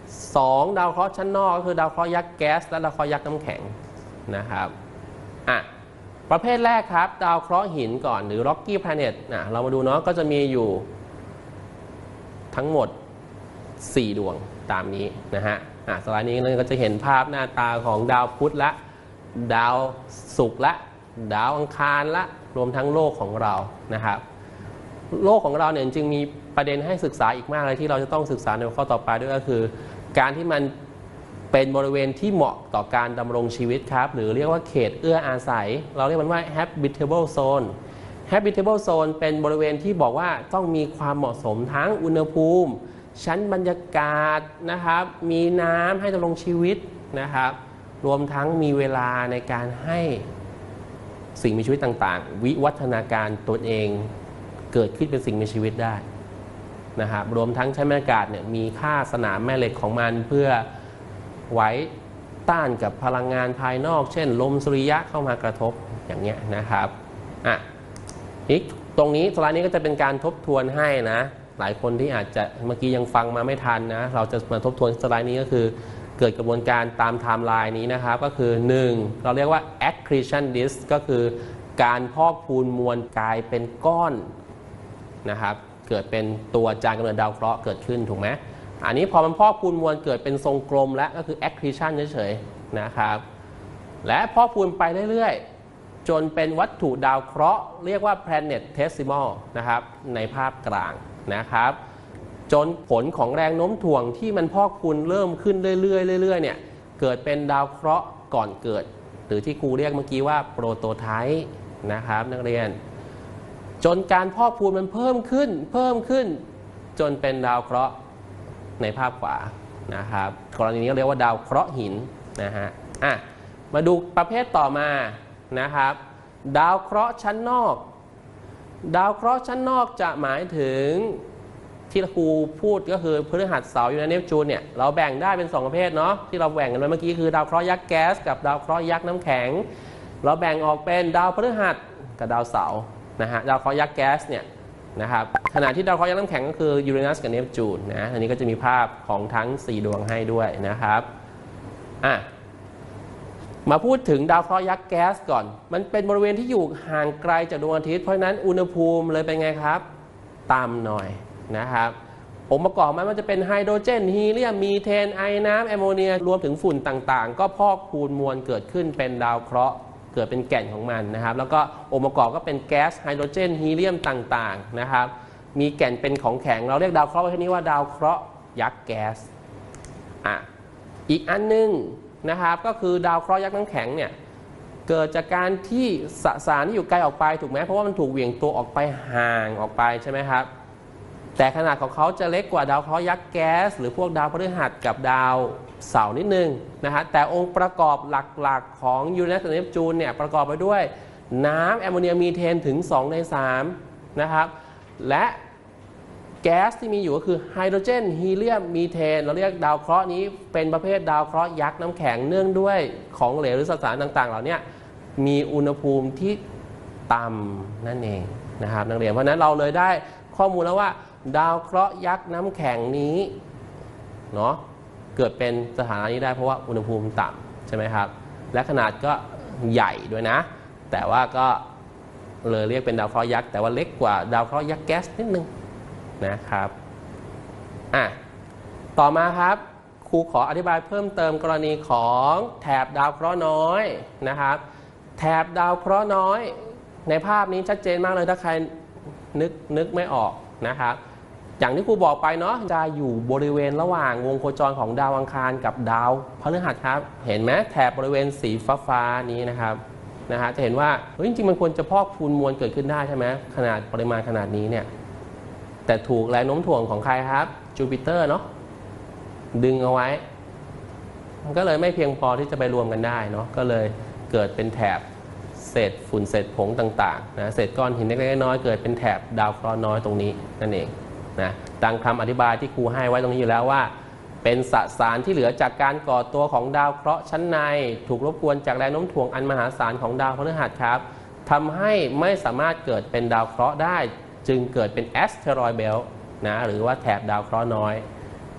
สองดาวเคราะห์ชั้นนอกก็คือดาวเคราะห์ยักษ์แก๊สและดาวเคราะห์ยักษ์น้ำแข็งนะครับอ่ะประเภทแรกครับดาวเคราะห์หินก่อนหรือ Rocky Planet นะเรามาดูเนาะก็จะมีอยู่ทั้งหมดสี่ดวงตามนี้นะฮะอ่ะสไลด์นี้เราก็จะเห็นภาพหน้าตาของดาวพุธและดาวศุกร์และดาวอังคารและรวมทั้งโลกของเรานะครับโลกของเราเนี่ยจึงมีประเด็นให้ศึกษาอีกมากเลยที่เราจะต้องศึกษาในข้อต่อไปด้วยก็คือการที่มันเป็นบริเวณที่เหมาะต่อการดำรงชีวิตครับหรือเรียกว่าเขตเอื้ออาศัยเราเรียกมันว่า habitable zone habitable zone เป็นบริเวณที่บอกว่าต้องมีความเหมาะสมทั้งอุณหภูมิชั้นบรรยากาศนะครับมีน้ำให้ดำรงชีวิตนะครับรวมทั้งมีเวลาในการให้สิ่งมีชีวิตต่างๆวิวัฒนาการตนเองเกิดขึ้นเป็นสิ่งมีชีวิตได้นะครับรวมทั้งชั้นบรรยากาศเนี่ยมีค่าสนามแม่เหล็กของมันเพื่อไว้ต้านกับพลังงานภายนอกเช่นลมสุริยะเข้ามากระทบอย่างเงี้ยนะครับอ่ะอีกตรงนี้สไลด์นี้ก็จะเป็นการทบทวนให้นะหลายคนที่อาจจะเมื่อกี้ยังฟังมาไม่ทันนะเราจะมาทบทวนสไลด์นี้ก็คือเกิดกระบวนการตามไทม์ไลน์นี้นะครับก็คือหนึ่งเราเรียกว่า accretion disk ก็คือการพอกพูนมวลกลายเป็นก้อนนะครับเกิดเป็นตัวจานกำเนิดดาวเคราะห์เกิดขึ้นถูกไหมอันนี้พอมันพอกพูนมวลเกิดเป็นทรงกลมแล้วก็คือ accretion เฉยๆนะครับและพอกพูนไปเรื่อยๆจนเป็นวัตถุดาวเคราะห์เรียกว่า planetesimal นะครับในภาพกลางนะครับจนผลของแรงโน้มถ่วงที่มันพอกพูนเริ่มขึ้นเรื่อยๆเรื่อยๆเนี่ยเกิดเป็นดาวเคราะห์ก่อนเกิดหรือที่ครูเรียกเมื่อกี้ว่าโปรโตไทป์นะครับนักเรียนจนการพอกพูนมันเพิ่มขึ้นเพิ่มขึ้นจนเป็นดาวเคราะห์ในภาพขวานะครับกรณีนี้เรียกว่าดาวเคราะห์หินนะฮะอ่ะมาดูประเภทต่อมานะครับดาวเคราะห์ชั้นนอกดาวเคราะห์ชั้นนอกจะหมายถึงที่ครูพูดก็คือพฤหัสเสาร์ยูเรนัสเนปจูนเนี่ยเราแบ่งได้เป็นสองประเภทเนาะที่เราแบ่งกันไว้เมื่อกี้คือดาวเคราะห์ยักษ์แก๊สกับดาวเคราะห์ยักษ์น้ำแข็งเราแบ่งออกเป็นดาวพฤหัสกับดาวเสาร์นะฮะดาวเคราะห์ยักษ์แก๊สเนี่ยนะครับขณะที่ดาวเคราะห์ยักษ์น้ำแข็งก็คือยูเรนัสกับเนปจูนนะอันนี้ก็จะมีภาพของทั้งสี่ดวงให้ด้วยนะครับอ่ะมาพูดถึงดาวเคราะห์ยักษ์แก๊สก่อนมันเป็นบริเวณที่อยู่ห่างไกลจากดวงอาทิตย์เพราะฉะนั้นอุณหภูมิเลยเป็นไงครับต่ำหน่อยนะครับองค์ประกอบมันจะเป็นไฮโดรเจนฮีเลียมมีเทนไอน้ำแอมโมเนียรวมถึงฝุ่นต่างๆก็พอกพูนมวลเกิดขึ้นเป็นดาวเคราะห์เกิดเป็นแก่นของมันนะครับแล้วก็องค์ประกอบก็เป็นแก๊สไฮโดรเจนฮีเลียมต่างๆนะครับมีแก่นเป็นของแข็งเราเรียกดาวเคราะห์ไว้ที่นี้ว่าดาวเคราะห์ยักษ์แก๊สอ่ะอีกอันนึงนะครับก็คือดาวเคราะห์ยักษ์น้ำแข็งเนี่ยเกิดจากการที่สสารที่อยู่ไกลออกไปถูกไหมเพราะว่ามันถูกเหวี่ยงตัวออกไปห่างออกไปใช่ไหมครับแต่ขนาดของเขาจะเล็กกว่าดาวเคราะห์ยักษ์แก๊สหรือพวกดาวพฤหัสกับดาวเสาร์นิดนึงนะฮะแต่องค์ประกอบหลักๆของยูเรนัสกับเนปจูนเนี่ยประกอบไปด้วยน้ำแอมโมเนียมีเทนถึงสองในสามนะครับและแก๊สที่มีอยู่ก็คือไฮโดรเจนฮีเลียมมีเทนเราเรียกดาวเคราะห์นี้เป็นประเภทดาวเคราะห์ยักษ์น้ำแข็งเนื่องด้วยของเหลวหรือสสารต่างๆเหล่านี้มีอุณหภูมิที่ต่ำนั่นเองนะครับนักเรียนเพราะนั้นเราเลยได้ข้อมูลแล้วว่าดาวเคราะห์ยักษ์น้ำแข็งนี้เนาะเกิดเป็นสถานะนี้ได้เพราะว่าอุณหภูมิต่ำใช่ไหมครับและขนาดก็ใหญ่ด้วยนะแต่ว่าก็เลยเรียกเป็นดาวเคราะห์ยักษ์แต่ว่าเล็กกว่าดาวเคราะห์ยักษ์แก๊สนิดนึงนะครับอ่ะต่อมาครับครูขออธิบายเพิ่มเติมกรณีของแถบดาวเคราะห์น้อยนะครับแถบดาวเคราะห์น้อยในภาพนี้ชัดเจนมากเลยถ้าใครนึกนึกไม่ออกนะครับอย่างที่ครูบอกไปเนาะจะอยู่บริเวณระหว่างวงโคจรของดาวอังคารกับดาวพฤหัสครับเห็นไหมแถบบริเวณสีฟ้าๆนี้นะครับนะฮะจะเห็นว่าจริงๆมันควรจะพอกพูนมวลเกิดขึ้นได้ใช่ไหมขนาดปริมาณขนาดนี้เนี่ยแต่ถูกแรงโน้มถ่วงของใครครับจูปิเตอร์เนาะดึงเอาไว้มันก็เลยไม่เพียงพอที่จะไปรวมกันได้เนาะก็เลยเกิดเป็นแถบเศษฝุ่นเศษผงต่างๆนะเศษก้อนหินเล็กๆน้อยๆเกิดเป็นแถบดาวเคราะห์น้อยตรงนี้นั่นเองนะดังคำอธิบายที่ครูให้ไว้ตรงนี้อยู่แล้วว่าเป็นสสารที่เหลือจากการก่อตัวของดาวเคราะห์ชั้นในถูกรบกวนจากแรงโน้มถ่วงอันมหาศาลของดาวพฤหัสครับทำให้ไม่สามารถเกิดเป็นดาวเคราะห์ได้จึงเกิดเป็นแอสเทรอยด์เบลต์นะหรือว่าแถบดาวเคราะห์น้อย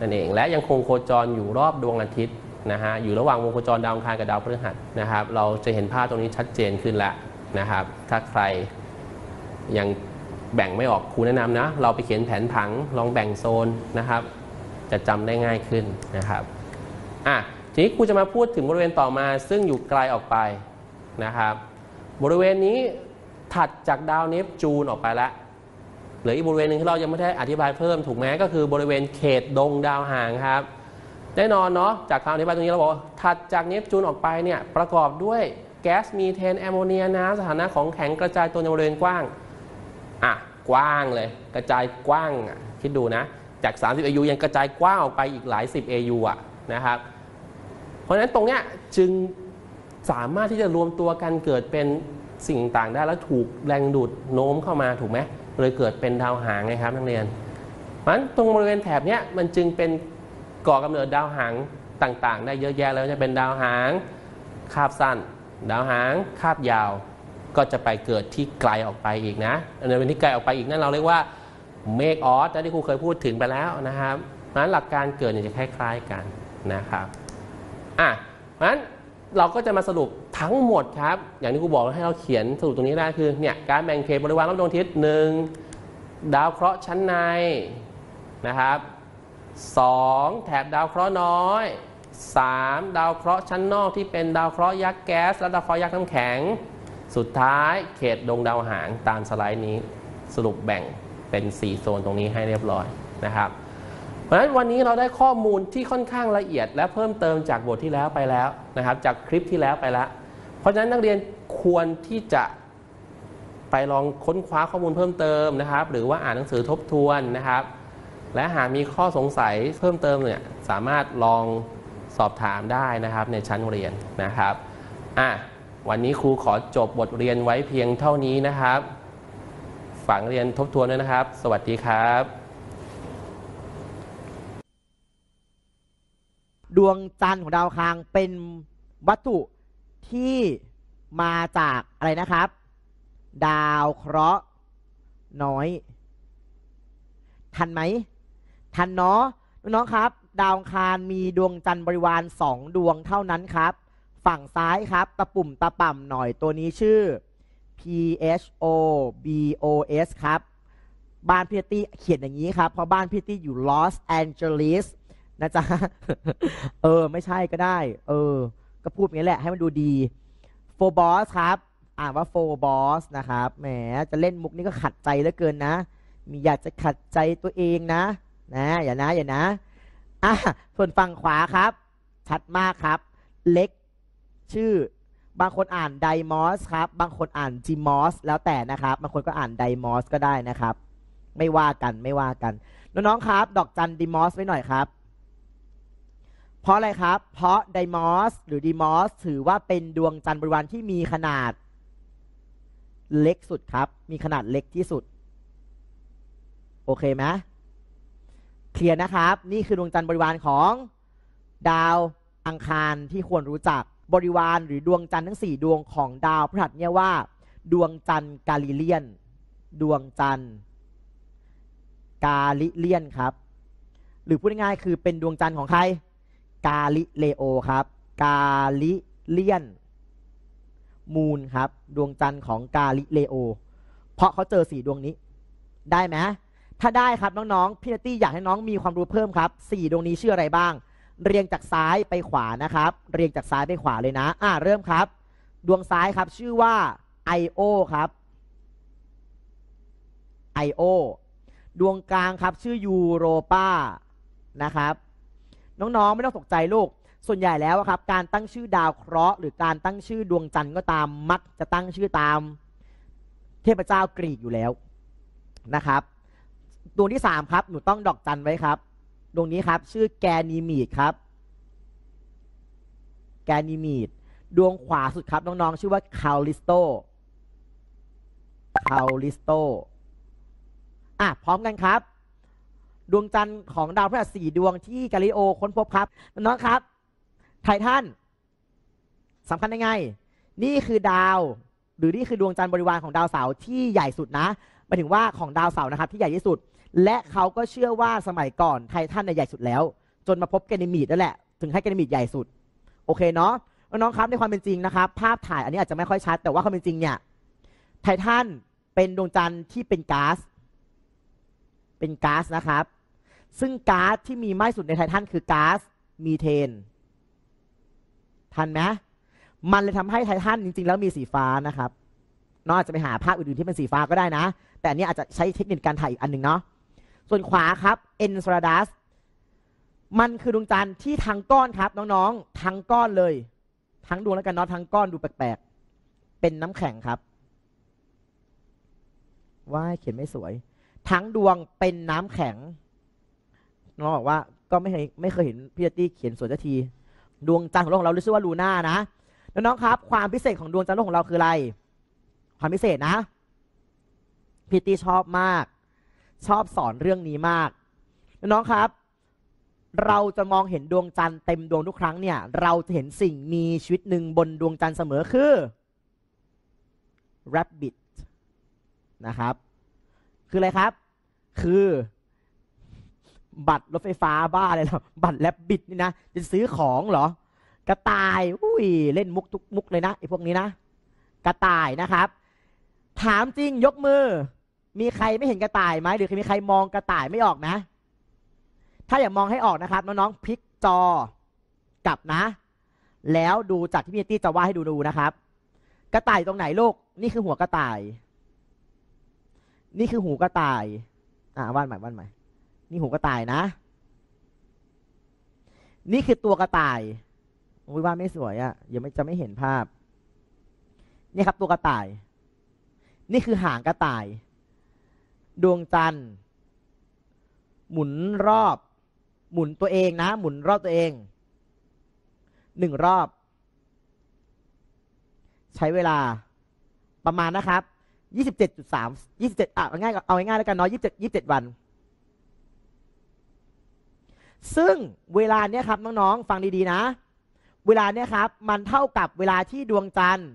นั่นเองและยังคงโคจรอยู่รอบดวงอาทิตย์นะฮะอยู่ระหว่างวงโคจรดาวอังคารกับดาวพฤหัสนะครับเราจะเห็นภาพตรงนี้ชัดเจนขึ้นแล้วนะครับถ้าใครยังแบ่งไม่ออกครูแนะนำนะเราไปเขียนแผนผังลองแบ่งโซนนะครับจะจำได้ง่ายขึ้นนะครับอ่ะทีนี้ครูจะมาพูดถึงบริเวณต่อมาซึ่งอยู่ไกลออกไปนะครับบริเวณนี้ถัดจากดาวเนปจูนออกไปแล้วเหลืออีกบริเวณหนึ่งที่เรายังไม่ได้อธิบายเพิ่มถูกไหมก็คือบริเวณเขตดงดาวหางครับแน่นอนเนาะจากคำอธิบายตรงนี้เราบอกถัดจากเนปจูนออกไปเนี่ยประกอบด้วยแก๊สมีเทนแอมโมเนียน้ำสถานะของแข็งกระจายตัวในบริเวณกว้างอ่ะกว้างเลยกระจายกว้างอ่ะคิดดูนะจากสามสิบ เอ ยู ยังกระจายกว้างออกไปอีกหลายสิบ เอ ยู อ่ะนะครับเพราะฉะนั้นตรงเนี้ยจึงสามารถที่จะรวมตัวกันเกิดเป็นสิ่งต่างได้แล้วถูกแรงดูดโน้มเข้ามาถูกไหมเลยเกิดเป็นดาวหางไงครับนักเรียนเพราะฉะนั้นตรงบริเวณแถบเนี้ยมันจึงเป็นก่อกำเนิดดาวหางต่างๆได้เยอะแยะแล้วจะเป็นดาวหางคาบสั้นดาวหางคาบยาวก็จะไปเกิดที่ไกลออกไปอีกนะในวันที่ไกลออกไปอีกนั่นเราเรียกว่าเมฆออสที่ครูเคยพูดถึงไปแล้วนะครับเพราะฉะนั้นหลักการเกิดเนี่ยจะคล้ายๆกันนะครับอ่ะเพราะฉะนั้นเราก็จะมาสรุปทั้งหมดครับอย่างที่ครูบอกให้เราเขียนสรุปตรงนี้ได้คือเนี่ยการแบ่งเขตบริวารรอบดวงอาทิตย์หนึ่งดาวเคราะห์ชั้นในนะครับสองแถบดาวเคราะห์น้อยสามดาวเคราะห์ชั้นนอกที่เป็นดาวเคราะห์ยักษ์แก๊สและดาวเคราะห์ยักษ์น้ำแข็งสุดท้ายเขตดวงดาวหางตามสไลด์นี้สรุปแบ่งเป็นสี่โซนตรงนี้ให้เรียบร้อยนะครับเพราะฉะนั้นวันนี้เราได้ข้อมูลที่ค่อนข้างละเอียดและเพิ่มเติมจากบทที่แล้วไปแล้วนะครับจากคลิปที่แล้วไปแล้วเพราะฉะนั้นนักเรียนควรที่จะไปลองค้นคว้าข้อมูลเพิ่มเติมนะครับหรือว่าอ่านหนังสือทบทวนนะครับและหากมีข้อสงสัยเพิ่มเติมเนี่ยสามารถลองสอบถามได้นะครับในชั้นเรียนนะครับอ่ะวันนี้ครูขอจบบทเรียนไว้เพียงเท่านี้นะครับฝากเรียนทบทวนด้วยนะครับสวัสดีครับดวงจันทร์ของดาวอังคารเป็นวัตถุที่มาจากอะไรนะครับดาวเคราะห์น้อยทันไหมทันเนาะน้องๆครับดาวอังคารมีดวงจันทร์บริวารสองดวงเท่านั้นครับฝั่งซ้ายครับตะปุ่มตะป่ำหน่อยตัวนี้ชื่อ พี เอช โอ บี โอ เอส ครับบ้านพี่ตี้เขียนอย่างนี้ครับเพราะบ้านพี่ตี้อยู่ลอสแอนเจลิสนะจ๊ะ เออไม่ใช่ก็ได้เออก็พูดอย่างนี้แหละให้มันดูดีโฟบอสครับอ่านว่าโฟบอสนะครับแหมจะเล่นมุกนี้ก็ขัดใจเหลือเกินนะมีอยากจะขัดใจตัวเองนะนะอย่านะอย่านะอ่ะส่วนฝั่งขวาครับชัดมากครับเล็กชื่อบางคนอ่านไดมอสครับบางคนอ่านจิมอสแล้วแต่นะครับบางคนก็อ่านไดมอสก็ได้นะครับไม่ว่ากันไม่ว่ากันน้องๆครับดอกจันดิมอสไว้หน่อยครับเพราะอะไรครับเพราะไดมอสหรือดีมอสถือว่าเป็นดวงจันทร์บริวารที่มีขนาดเล็กสุดครับมีขนาดเล็กที่สุดโอเคไหมเคลียร์นะครับนี่คือดวงจันทร์บริวารของดาวอังคารที่ควรรู้จักบริวารหรือดวงจันทร์ทั้งสี่ดวงของดาวพฤหัสเนี่ยว่าดวงจันทร์กาลิเลียนดวงจันทร์กาลิเลียนครับหรือพูดง่ายๆคือเป็นดวงจันทร์ของใครกาลิเลโอครับกาลิเลียนมูนครับดวงจันทร์ของกาลิเลโอเพราะเขาเจอสี่ดวงนี้ได้ไหมถ้าได้ครับน้องๆพี่นัตตี้อยากให้น้องมีความรู้เพิ่มครับสี่ดวงนี้ชื่ออะไรบ้างเรียงจากซ้ายไปขวานะครับเรียงจากซ้ายไปขวาเลยนะอ่าเริ่มครับดวงซ้ายครับชื่อว่าไอโอครับไอโอดวงกลางครับชื่อยูโรปานะครับน้องๆไม่ต้องตกใจลูกส่วนใหญ่แล้วครับการตั้งชื่อดาวเคราะห์หรือการตั้งชื่อดวงจันทร์ก็ตามมักจะตั้งชื่อตามเทพเจ้ากรีกอยู่แล้วนะครับดวงที่สามครับหนูต้องดอกจันไว้ครับดวงนี้ครับชื่อแกนีมีดครับแกนีมีดดวงขวาสุดครับน้องๆชื่อว่าคาลิสโตคาลิสโตอ่ะพร้อมกันครับดวงจันทร์ของดาวพฤหัสสี่ดวงที่กาลิโอค้นพบครับน้องๆครับไททันสำคัญยังไงนี่คือดาวหรือนี่คือดวงจันทร์บริวารของดาวเสาร์ที่ใหญ่สุดนะหมายถึงว่าของดาวเสาร์นะครับที่ใหญ่ที่สุดและเขาก็เชื่อว่าสมัยก่อนไททันเนี่ยใหญ่สุดแล้วจนมาพบแกนิมีดนั่นแหละถึงให้แกนิมีดใหญ่สุดโอเคเนาะน้องๆครับในความเป็นจริงนะครับภาพถ่ายอันนี้อาจจะไม่ค่อยชัดแต่ว่าความเป็นจริงเนี่ยไททันเป็นดวงจันทร์ที่เป็นก๊าซเป็นก๊าซนะครับซึ่งก๊าซที่มีมากที่สุดในไททันคือก๊าซมีเทนทันไหมมันเลยทำให้ไททันจริงๆแล้วมีสีฟ้านะครับน้องอาจจะไปหาภาพอื่นๆที่เป็นสีฟ้าก็ได้นะแต่อันนี้อาจจะใช้เทคนิคการถ่ายอีกอันหนึ่งเนาะส่วนขวาครับเอนเซราดัสมันคือดวงจันทร์ที่ทั้งก้อนครับน้องๆทั้งก้อนเลยทั้งดวงแล้วกันเนาะทั้งก้อนดูแปลกๆเป็นน้ำแข็งครับว่าเขียนไม่สวยทั้งดวงเป็นน้ำแข็งน้องบอกว่าก็ไม่เคยไม่เคยเห็นพี่ตี้เขียนสวยสักทีดวงจันทร์ของโลกของเราเรียกว่าลูน่านะน้องๆครับความพิเศษของดวงจันทร์โลกของเราคืออะไรความพิเศษนะพี่ตี้ชอบมากชอบสอนเรื่องนี้มากน้องๆครับเราจะมองเห็นดวงจันทร์เต็มดวงทุกครั้งเนี่ยเราจะเห็นสิ่งมีชีวิตหนึ่งบนดวงจันทร์เสมอคือ rabbit นะครับคืออะไรครับคือบัตรรถไฟฟ้าบ้าเลยเหรอบัตรแรบบิทนี่นะจะซื้อของเหรอกระต่ายอุ้ยเล่นมุกทุกมุกเลยนะไอ้พวกนี้นะกระต่ายนะครับถามจริงยกมือมีใครไม่เห็นกระต่ายไหมหรือมีใครมองกระต่ายไม่ออกนะถ้าอยากมองให้ออกนะครับน้องๆพลิกจอกลับนะแล้วดูจากที่พี่ตี้จะวาดให้ดูดูนะครับกระต่ายตรงไหนลูกนี่คือหัวกระต่ายนี่คือหูกระต่ายอ่าวาดใหม่วาดใหม่นี่หูกระต่ายนะนี่คือตัวกระต่ายโอ้ยวาดไม่สวยอะ่ะเดี๋ยวจะไม่เห็นภาพนี่ครับตัวกระต่ายนี่คือหางกระต่ายดวงจันทร์หมุนรอบหมุนตัวเองนะหมุนรอบตัวเองหนึ่งรอบใช้เวลาประมาณนะครับยี่สิบเจ็ดจุดสาม ยี่สิบเจ็ดอ่ะง่ายเอาง่ายๆแล้วกันเนาะยี่สิบเจ็ด ยี่สิบเจ็ดวันซึ่งเวลาเนี้ยครับน้องๆฟังดีๆนะเวลาเนี้ยครับมันเท่ากับเวลาที่ดวงจันทร์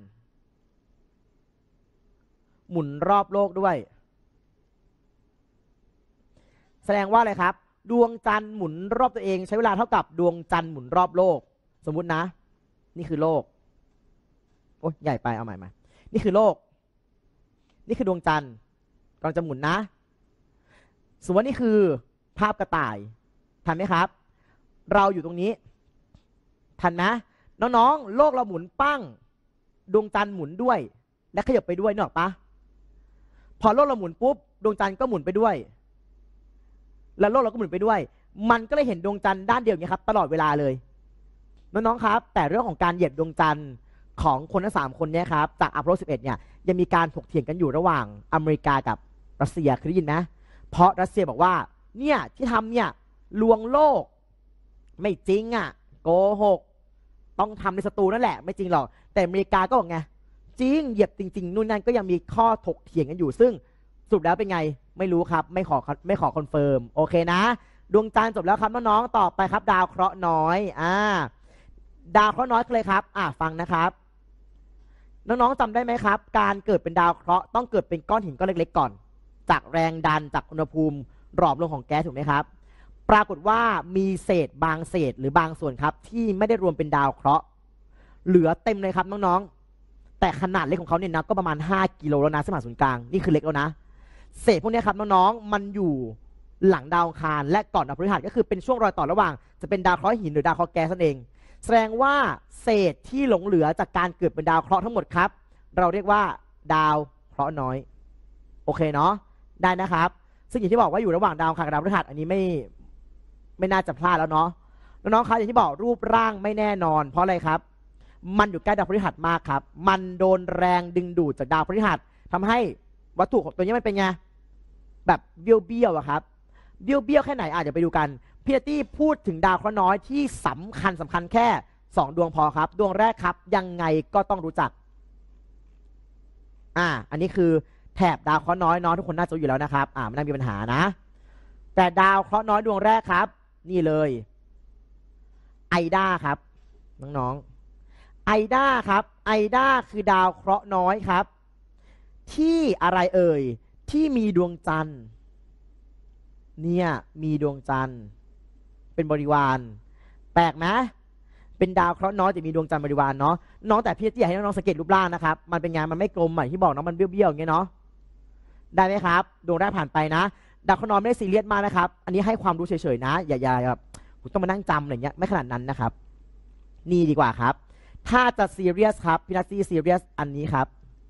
หมุนรอบโลกด้วยแสดงว่าอะไรครับดวงจันทร์หมุนรอบตัวเองใช้เวลาเท่ากับดวงจันทร์หมุนรอบโลกสมมุตินะนี่คือโลกโอ้ยใหญ่ไปเอาใหม่มานี่คือโลกนี่คือดวงจันทร์กำลังจะหมุนนะสมมติว่านี่คือภาพกระต่ายทันไหมครับเราอยู่ตรงนี้ทันไหมน้องๆโลกเราหมุนปั้งดวงจันทร์หมุนด้วยและขยับไปด้วยนึกออกปะพอโลกเราหมุนปุ๊บดวงจันทร์ก็หมุนไปด้วยแล้วโลกเราก็หมุนไปด้วยมันก็เลยเห็นดวงจันทร์ด้านเดียวอย่างนี้ครับตลอดเวลาเลยน้องๆครับแต่เรื่องของการเหยียบดวงจันทร์ของคนทั้งสามคนนี้ครับจากอพอลโลสิบเอ็ดเนี่ยยังมีการถกเถียงกันอยู่ระหว่างอเมริกากับรัสเซียเคยได้ยินไหมเพราะรัสเซียบอกว่าเนี่ยที่ทำเนี่ยลวงโลกไม่จริงอ่ะโกหกต้องทำในสตูนั่นแหละไม่จริงหรอกแต่อเมริกาก็บอกไงจริงเหยียบจริงๆนู่นนั่นก็ยังมีข้อถกเถียงกันอยู่ซึ่งสรุปแล้วเป็นไงไม่รู้ครับไม่ขอไม่ขอคอนเฟิร์มโอเคนะดวงจันทร์จบแล้วครับน้องๆต่อไปครับดาวเคราะห์น้อยอ่าดาวเคราะห์น้อยเลยครับอ่าฟังนะครับน้องๆจำได้ไหมครับการเกิดเป็นดาวเคราะห์ต้องเกิดเป็นก้อนหินก้อนเล็กๆก่อนจากแรงดันจากอุณหภูมิรอบลงของแก๊สถูกไหมครับปรากฏว่ามีเศษบางเศษหรือบางส่วนครับที่ไม่ได้รวมเป็นดาวเคราะห์เหลือเต็มเลยครับน้องๆแต่ขนาดเล็กของเขาเนี่ยนะก็ประมาณห้ากิโลแล้วนะสมานศูนย์กลางนี่คือเล็กแล้วนะเศษพวกนี้ครับน้องๆมันอยู่หลังดาวอังคารและก่อนดาวพฤหัสก็คือเป็นช่วงรอยต่อระหว่างจะเป็นดาวเคราะห์หินหรือดาวเคราะห์แก๊สนั่นเองแสดงว่าเศษที่หลงเหลือจากการเกิดเป็นดาวเคราะห์ทั้งหมดครับเราเรียกว่าดาวเคราะห์น้อยโอเคเนาะได้นะครับซึ่งอย่างที่บอกว่าอยู่ระหว่างดาวอังคารกับดาวพฤหัสอันนี้ไม่ไม่น่าจะพลาดแล้วเนาะน้องๆครับอย่างที่บอกรูปร่างไม่แน่นอนเพราะอะไรครับมันอยู่ใกล้ดาวพฤหัสมากครับมันโดนแรงดึงดูดจากดาวพฤหัสทำให้วัตถุของตัวนี้มันเป็นไงแบบเบี้ยวเบี้ยวอะครับเบี้ยวเบี้ยวแค่ไหนอาจจะไปดูกันพี่ตี้พูดถึงดาวเคราะห์น้อยที่สำคัญสำคัญแค่สองดวงพอครับดวงแรกครับยังไงก็ต้องรู้จักอ่าอันนี้คือแถบดาวเคราะห์น้อยน้องทุกคนน่าจะรู้อยู่แล้วนะครับอ่าไม่น่ามีปัญหานะแต่ดาวเคราะห์น้อยดวงแรกครับนี่เลยไอด้าครับน้องๆไอด้าครับไอด้าคือดาวเคราะห์น้อยครับที่อะไรเอ่ยที่มีดวงจันทร์เนี่ยมีดวงจันทร์เป็นบริวารแปลกไหมเป็นดาวเคราะห์น้อยแต่มีดวงจันทร์บริวารเนาะน้องแต่พี่อยากให้น้องสังเกตรูปร่างนะครับมันเป็นไงมันไม่กลมเหมือนที่บอกน้องมันเบี้ยวๆอย่างเงี้ยเนาะได้ไหมครับดวงแรกผ่านไปนะดาวเคราะห์น้อยไม่ได้ซีเรียสมากนะครับอันนี้ให้ความรู้เฉยๆนะอย่าอย่าแบบต้องมานั่งจำอะไรเงี้ยไม่ขนาดนั้นนะครับนี่ดีกว่าครับถ้าจะซีเรียสครับพี่นัทซี่ซีเรียสอันนี้ครับ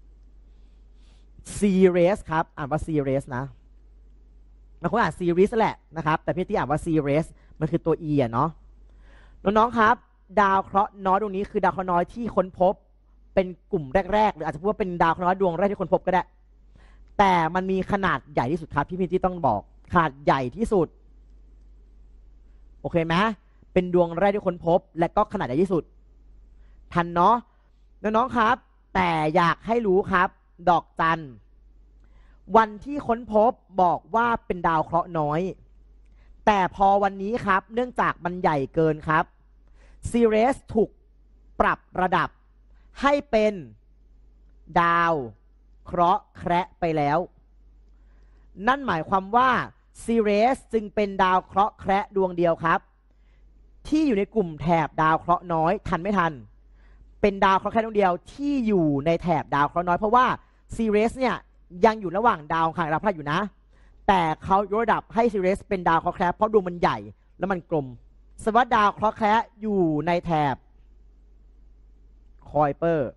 ซีเรียสครับอ่านว่าซีเรียสนะมันคงอ่านซีรีส์แหละนะครับแต่พี่ที่อ่านว่าซีเรียสมันคือตัว e อ่ะเนาะน้องๆครับดาวเคราะห์น้อยดวงนี้คือดาวเคราะห์น้อยที่ค้นพบเป็นกลุ่มแรกๆหรืออาจจะพูดว่าเป็นดาวเคราะห์น้อยดวงแรกที่ค้นพบก็ได้แต่มันมีขนาดใหญ่ที่สุดครับพี่พี่ที่ต้องบอกขนาดใหญ่ที่สุดโอเคไหมเป็นดวงแรกที่ค้นพบและก็ขนาดใหญ่ที่สุดทันเนาะน้องๆครับแต่อยากให้รู้ครับดอกจันวันที่ค้นพบบอกว่าเป็นดาวเคราะห์น้อยแต่พอวันนี้ครับเนื่องจากมันใหญ่เกินครับซีเรสถูกปรับระดับให้เป็นดาวเคราะห์แคระไปแล้วนั่นหมายความว่าซีเรสจึงเป็นดาวเคราะห์แคระดวงเดียวครับที่อยู่ในกลุ่มแถบดาวเคราะห์น้อยทันไม่ทันเป็นดาวเคราะห์แคระดวงเดียวที่อยู่ในแถบดาวเคราะห์น้อยเพราะว่าซีเรสเนี่ยยังอยู่ระหว่างดาวข้างดาวพฤหัสอยู่นะแต่เขายกระดับให้ซีเรสเป็นดาวเคราะห์แคระเพราะดวงมันใหญ่แล้วมันกลมสมมติดาวเคราะห์แคระอยู่ในแถบคอยเปอร์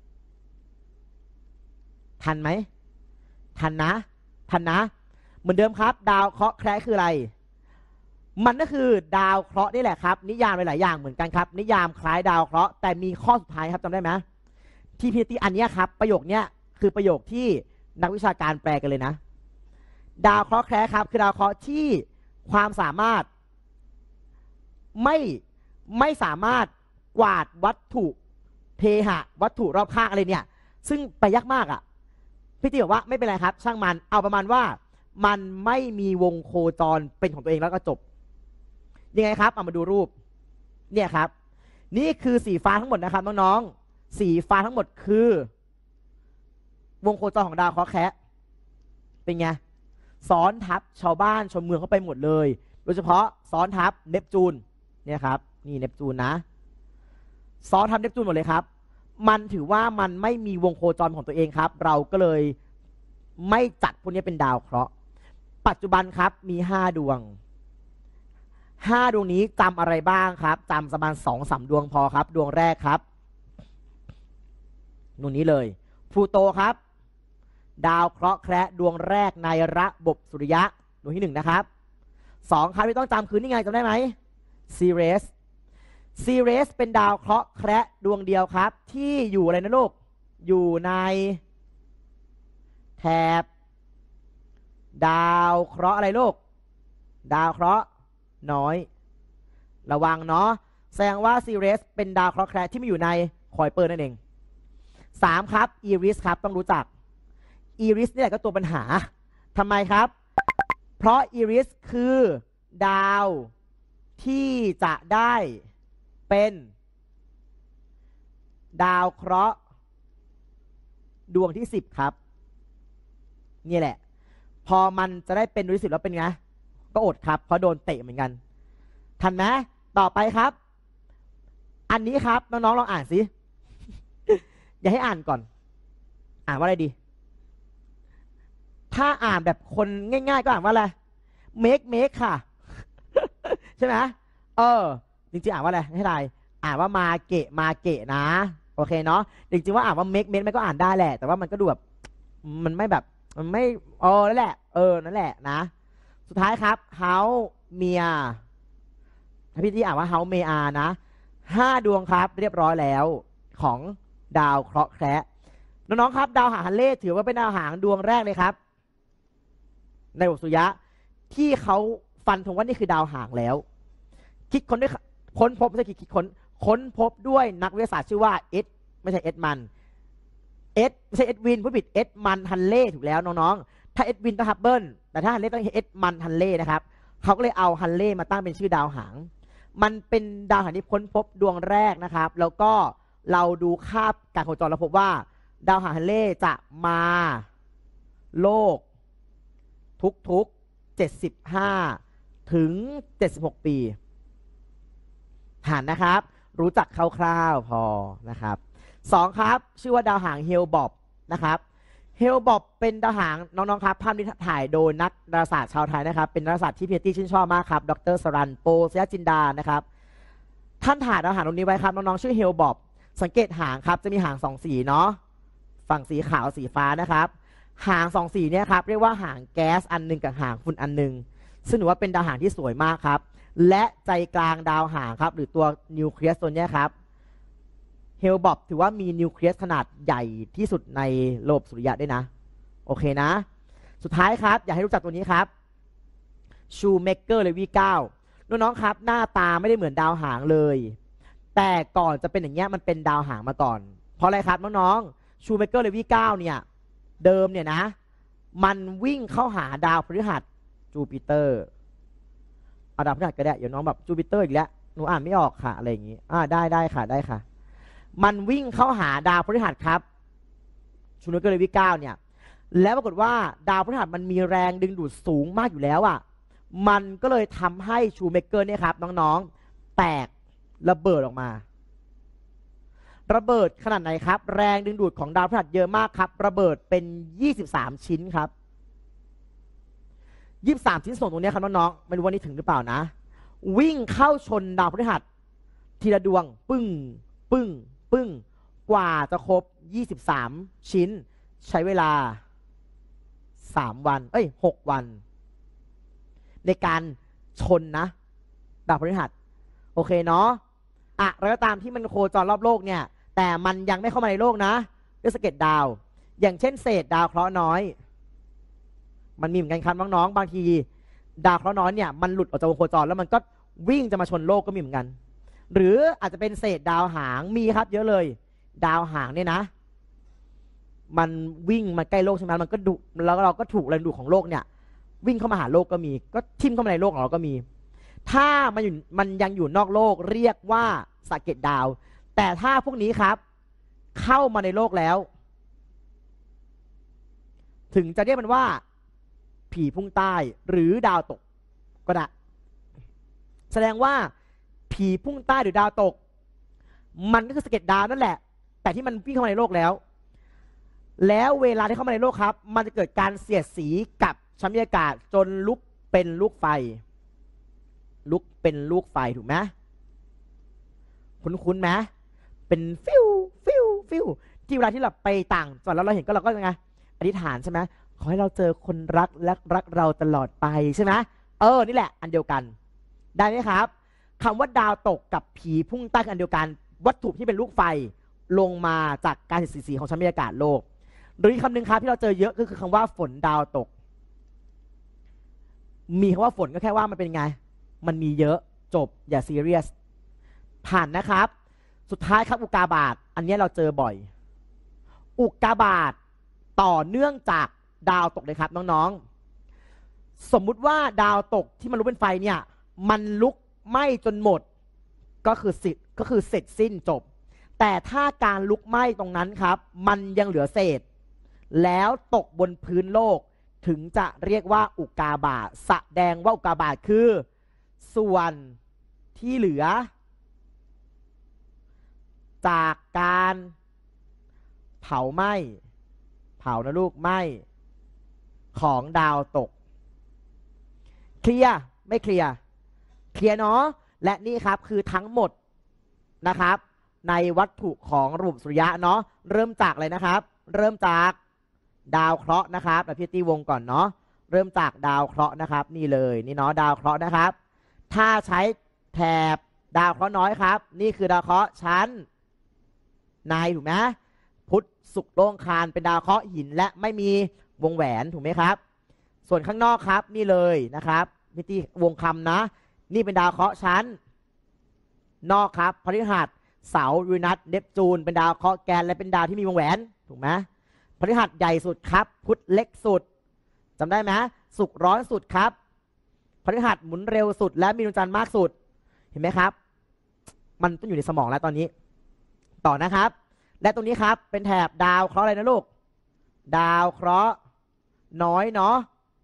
ทันไหมทันนะทันนะเหมือนเดิมครับดาวเคราะห์แคระคืออะไรมันก็คือดาวเคราะห์นี่แหละครับนิยามหลายๆอย่างเหมือนกันครับนิยามคล้ายดาวเคราะห์แต่มีข้อสุดท้ายครับจำได้ไหมที่พีตีอันนี้ครับประโยคนี้คือประโยคที่นักวิชาการแปลกันเลยนะดาวเคราะห์แคระครับคือดาวเคราะห์ที่ความสามารถไม่ไม่สามารถกวาดวัตถุเพหะวัตถุรอบข้างอะไรเนี่ยซึ่งไปยากมากอ่ะพี่ตีบอกว่าไม่เป็นไรครับช่างมันเอาประมาณว่ามันไม่มีวงโคจรเป็นของตัวเองแล้วก็จบยังไงครับเอามาดูรูปเนี่ยครับนี่คือสีฟ้าทั้งหมดนะครับน้องๆสีฟ้าทั้งหมดคือวงโคจรของดาวเคราะห์แคระเป็นไงซ้อนทับชาวบ้านชาวเมืองเข้าไปหมดเลยโดยเฉพาะซ้อนทับเนปจูนเนี่ยครับนี่เนปจูนนะซ้อนทับเนปจูนหมดเลยครับมันถือว่ามันไม่มีวงโคจรของตัวเองครับเราก็เลยไม่จัดพวกนี้เป็นดาวเคราะห์ปัจจุบันครับมีห้าดวงห้าดวงนี้จำอะไรบ้างครับจำประมาณสองสามดวงพอครับดวงแรกครับดวงนี้เลยพลูโตครับดาวเคราะห์แคระดวงแรกในระบบสุริยะดวงที่หนึ่งนะครับสองครับที่ต้องจำคือนี่ไงจำได้ไหมซีเรสซีเรสเป็นดาวเคราะห์แคระดวงเดียวครับที่อยู่อะไรนะลูกอยู่ในแถบดาวเคราะห์อะไรลูกดาวเคราะห์น้อยระวังเนาะแสดงว่าซีเรสเป็นดาวเคราะห์แคระที่ไม่อยู่ในคอยเปอร์นั่นเองสามครับอีริสครับต้องรู้จักอีริสนี่แหละก็ตัวปัญหาทำไมครับเพราะอีริสคือดาวที่จะได้เป็นดาวเคราะห์ดวงที่สิบครับนี่แหละพอมันจะได้เป็นดวงที่สิบแล้วเป็นไงก็อดครับเพราะโดนเตะเหมือนกันทันไหมต่อไปครับอันนี้ครับน้องๆลองอ่านสิ อย่าให้อ่านก่อนอ่านว่าอะไรดีถ้าอ่านแบบคนง่ายๆก็อ่านว่าอะไรเมคเมคค่ะ ใช่ไหมเออจริงๆอ่านว่าอะไรให้ได้อ่านว่ามาเกะมาเกะนะโอเคเนาะจริงๆว่าอ่านว่าเมคเมคมันก็อ่านได้แหละแต่ว่ามันก็ดูแบบมันไม่แบบมันไม่เออนั่นแหละเออนั่นแหละนะสุดท้ายครับเฮาเมียถ้าพี่ที่อ่านว่าเฮาเมียนะห้าดวงครับเรียบร้อยแล้วของดาวเคราะห์แคระน้องๆครับดาวหางฮันเล่ถือว่าเป็นดาวหางดวงแรกเลยครับในระบบสุริยะที่เขาฟันธงว่านี่คือดาวหางแล้วคิดค้นด้วยค้นพบไม่ใช่คิดค้นค้นพบด้วยนักวิทยาศาสตร์ชื่อว่าเอ็ดไม่ใช่เอ็ดมันเอ็ดไม่ใช่เอ็ดวินผู้ผิดเอ็ดมันฮันเล่ถูกแล้วน้องๆถ้าเอ็ดวินต้องฮับเบิลแต่ถ้าฮันเล่ต้องเอ็ดมันฮันเล่นะครับเขาก็เลยเอาฮันเล่มาตั้งเป็นชื่อดาวหางมันเป็นดาวหางที่ค้นพบดวงแรกนะครับแล้วก็เราดูคาบการโคจรเราพบว่าดาวหางฮันเล่จะมาโลกทุกๆเจ็ดสิบห้าถึงเจ็ดสิบหกปีฐานนะครับรู้จักคร่าวๆพอนะครับสองครับชื่อว่าดาวหางเฮลบอบนะครับเฮลบอบเป็นดาวหางน้องๆครับภาพนี้ถ่ายโดยนักดาราศาสตร์ชาวไทยนะครับเป็นดาราศาสตร์ที่พี่ตี้ชื่นชอบมากครับดรสรันโปสยจินดานะครับท่านถ่ายดาวหางตรงนี้ไว้ครับน้องๆชื่อเฮลบอบสังเกตหางครับจะมีหางสองสีเนาะฝั่งสีขาวสีฟ้านะครับหางสองสีเนี่ยครับเรียกว่าหางแก๊สอันหนึ่งกับหางฝุ่นอันหนึ่งซึ่งถือว่าเป็นดาวหางที่สวยมากครับและใจกลางดาวหางครับหรือตัวนิวเคลียสตัวนี้ครับเฮลบอบถือว่ามีนิวเคลียสขนาดใหญ่ที่สุดในระบบสุริยะด้วยนะโอเคนะสุดท้ายครับอยากให้รู้จักตัวนี้ครับชูเมเกอร์เลวีเก้าน้องๆครับหน้าตาไม่ได้เหมือนดาวหางเลยแต่ก่อนจะเป็นอย่างเงี้ยมันเป็นดาวหางมาก่อนเพราะอะไรครับน้องๆชูเมเกอร์เลวีเก้าเนี่ยเดิมเนี่ยนะมันวิ่งเข้าหาดาวพฤหัสจูปิเตอร์เอาดาวพฤหัสก็ได้เดี๋ยวน้องแบบจูปิเตอร์อีกแล้วหนูอ่านไม่ออกค่ะอะไรอย่างงี้อ่าได้ได้ค่ะได้ค่ะมันวิ่งเข้าหาดาวพฤหัสครับชูเมเกอร์เลวีเก้าเนี่ยแล้วปรากฏว่าดาวพฤหัสมันมีแรงดึงดูดสูงมากอยู่แล้วอ่ะมันก็เลยทำให้ชูเมเกอร์เนี่ยครับน้องๆแตกระเบิดออกมาระเบิดขนาดไหนครับแรงดึงดูดของดาวพฤหัสเยอะมากครับระเบิดเป็นยี่สิบสามชิ้นครับยี่สิบสามชิ้นส่งตรงนี้ครับน้องๆไม่รู้ว่านี่ถึงหรือเปล่านะวิ่งเข้าชนดาวพฤหัสทีละดวงปึ้งปึ้งปึ้งกว่าจะครบยี่สิบสามชิ้นใช้เวลาสามวันเอ้ยหกวันในการชนนะดาวพฤหัสโอเคเนาะอะแล้วก็ตามที่มันโคจรรอบโลกเนี่ยแต่มันยังไม่เข้ามาในโลกนะด้วยสะเก็ดดาวอย่างเช่นเศษดาวเคราะห์น้อยมันมีเหมือนกันครับน้องๆบางทีดาวเคราะห์น้อยเนี่ยมันหลุดออกจากวงโคจรแล้วมันก็วิ่งจะมาชนโลกก็มีเหมือนกันหรืออาจจะเป็นเศษดาวหางมีครับเยอะเลยดาวหางเนี่ยนะมันวิ่งมาใกล้โลกใช่ไหมมันก็ดุแล้วเราก็ถูกแรงดูดของโลกเนี่ยวิ่งเข้ามาหาโลกก็มีก็ทิ่มเข้ามาในโลกของเราก็มีถ้ามันอยู่มันยังอยู่นอกโลกเรียกว่าสะเก็ดดาวแต่ถ้าพวกนี้ครับเข้ามาในโลกแล้วถึงจะเรียกมันว่าผีพุ่งใต้หรือดาวตกก็ได้แสดงว่าผีพุ่งใต้หรือดาวตกมันก็คือสะเก็ดดาวนั่นแหละแต่ที่มันวิ่งเข้ามาในโลกแล้วแล้วเวลาที่เข้ามาในโลกครับมันจะเกิดการเสียดสีกับชั้นบรรยากาศจนลุกเป็นลูกไฟลุกเป็นลูกไฟถูกไหมคุ้นๆไหมเป็นฟิวฟิวฟิวที่เวลาที่เราไปต่างจังหวัดแล้วเราเห็นก็เราก็ไงอธิษฐานใช่ไหมขอให้เราเจอคนรักและรักเราตลอดไปใช่ไหมเออนี่แหละอันเดียวกันได้ไหมครับคำว่าดาวตกกับผีพุ่งใต้อันเดียวกันวัตถุที่เป็นลูกไฟลงมาจากการเสียดสีของชั้นบรรยากาศโลกหรืออีกคำหนึ่งครับที่เราเจอเยอะก็คือคำว่าฝนดาวตกมีคำว่าฝนก็แค่ว่ามันเป็นไงมันมีเยอะจบอย่าซีเรียสผ่านนะครับสุดท้ายครับอุกาบาตอันนี้เราเจอบ่อยอุกาบาตต่อเนื่องจากดาวตกเลยครับน้องๆสมมุติว่าดาวตกที่มันลุกเป็นไฟเนี่ยมันลุกไหม้จนหมดก็คือสิก็คือเสร็จสิ้นจบแต่ถ้าการลุกไหม้ตรงนั้นครับมันยังเหลือเศษแล้วตกบนพื้นโลกถึงจะเรียกว่าอุกาบาตแสดงว่าอุกาบาตคือส่วนที่เหลือจากการเผาไหม้เผานะลูกไหม้ของดาวตกเคลียร์ไม่เคลียร์เคลียร์เนาะและนี่ครับคือทั้งหมดนะครับในวัตถุของระบบสุริยะเนาะเริ่มจากอะไรนะครับเริ่มจากดาวเคราะห์นะครับแบบพี่ตีวงก่อนเนาะเริ่มจากดาวเคราะห์นะครับนี่เลยนี่เนาะดาวเคราะห์นะครับถ้าใช้แถบดาวเคราะห์น้อยครับนี่คือดาวเคราะห์ชั้นในถูกไหมพุธศุกร์โลกอังคารเป็นดาวเคราะห์หินและไม่มีวงแหวนถูกไหมครับส่วนข้างนอกครับนี่เลยนะครับพี่ตีวงคำนะนี่เป็นดาวเคราะห์ชั้นนอกครับพฤหัสเสาร์ยูเรนัสเนปจูนเป็นดาวเคราะห์แกนและเป็นดาวที่มีวงแหวนถูกไหมพฤหัสใหญ่สุดครับพุธเล็กสุดจำได้ไหมศุกร์ร้อนสุดครับพฤหัสหมุนเร็วสุดและมีดวงจันทร์มากสุดเห็นไหมครับมันต้องอยู่ในสมองแล้วตอนนี้ต่อนะครับและตรงนี้ครับเป็นแถบดาวเคราะห์อะไรนะลูกดาวเคราะห์น้อยเนาะ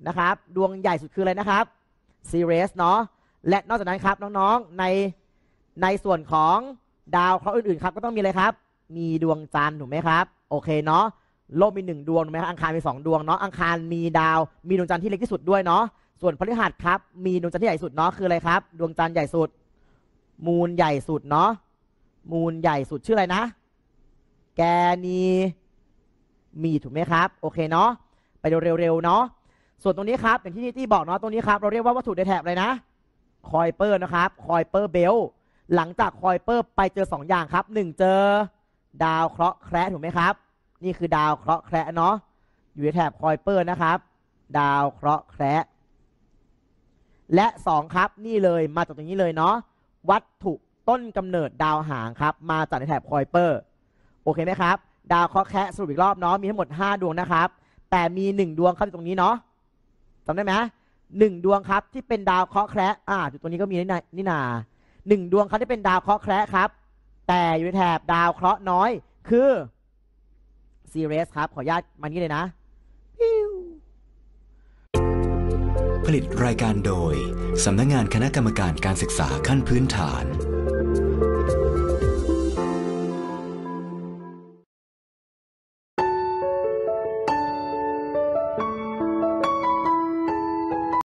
นะครับดวงใหญ่สุดคืออะไรนะครับซีเรสเนาะและนอกจากนั้นครับน้องๆในในส่วนของดาวเคราะห์อื่นๆครับก็ต้องมีอะไรครับมีดวงจันทร์ถูกไหมครับโอเคเนาะโลกมีหนึ่งดวงถูกไหมครับอังคารมีสองดวงเนาะอังคารมีดาวมีดวงจันทร์ที่เล็กที่สุดด้วยเนาะส่วนพฤหัสครับมีดวงจันทร์ที่ใหญ่สุดเนาะคืออะไรครับดวงจันทร์ใหญ่สุดมูนใหญ่สุดเนาะมูนใหญ่สุดชื่ออะไรนะแกนีมีถูกไหมครับโอเคเนาะไปเร็วๆเนาะส่วนตรงนี้ครับอย่างที่ที่บอกเนาะตรงนี้ครับเราเรียกว่าวัตถุในแถบอะไรนะคอยเปอร์นะครับคอยเปอร์เบลหลังจากคอยเปอร์ไปเจอสองอย่างครับหนึ่งเจอดาวเคราะห์แคระถูกไหมครับนี่คือดาวเคราะห์แคระเนาะอยู่ในแถบคอยเปอร์นะครับดาวเคราะห์แคระและสองครับนี่เลยมาจากตรงนี้เลยเนาะวัตถุต้นกำเนิดดาวหางครับมาจากในแถบคอยเปอร์โอเคไหมครับดาวเคราะห์แคระสรุปอีกรอบเนาะมีทั้งหมดห้าดวงนะครับแต่มีหนึ่งดวงครับอยู่ตรงนี้เนาะจำได้ไหมหนึ่งดวงครับที่เป็นดาวเคราะห์แคระอ่าจุดตรงนี้ก็มีนี่นานี่นาหนึ่งดวงครับที่เป็นดาวเคราะห์แคระครับแต่อยู่ในแถบดาวเคราะห์น้อยคือซีเรสครับขออนุญาตมานี่เลยนะผลิตรายการโดยสำนักงานคณะกรรมการการศึกษาขั้นพื้นฐาน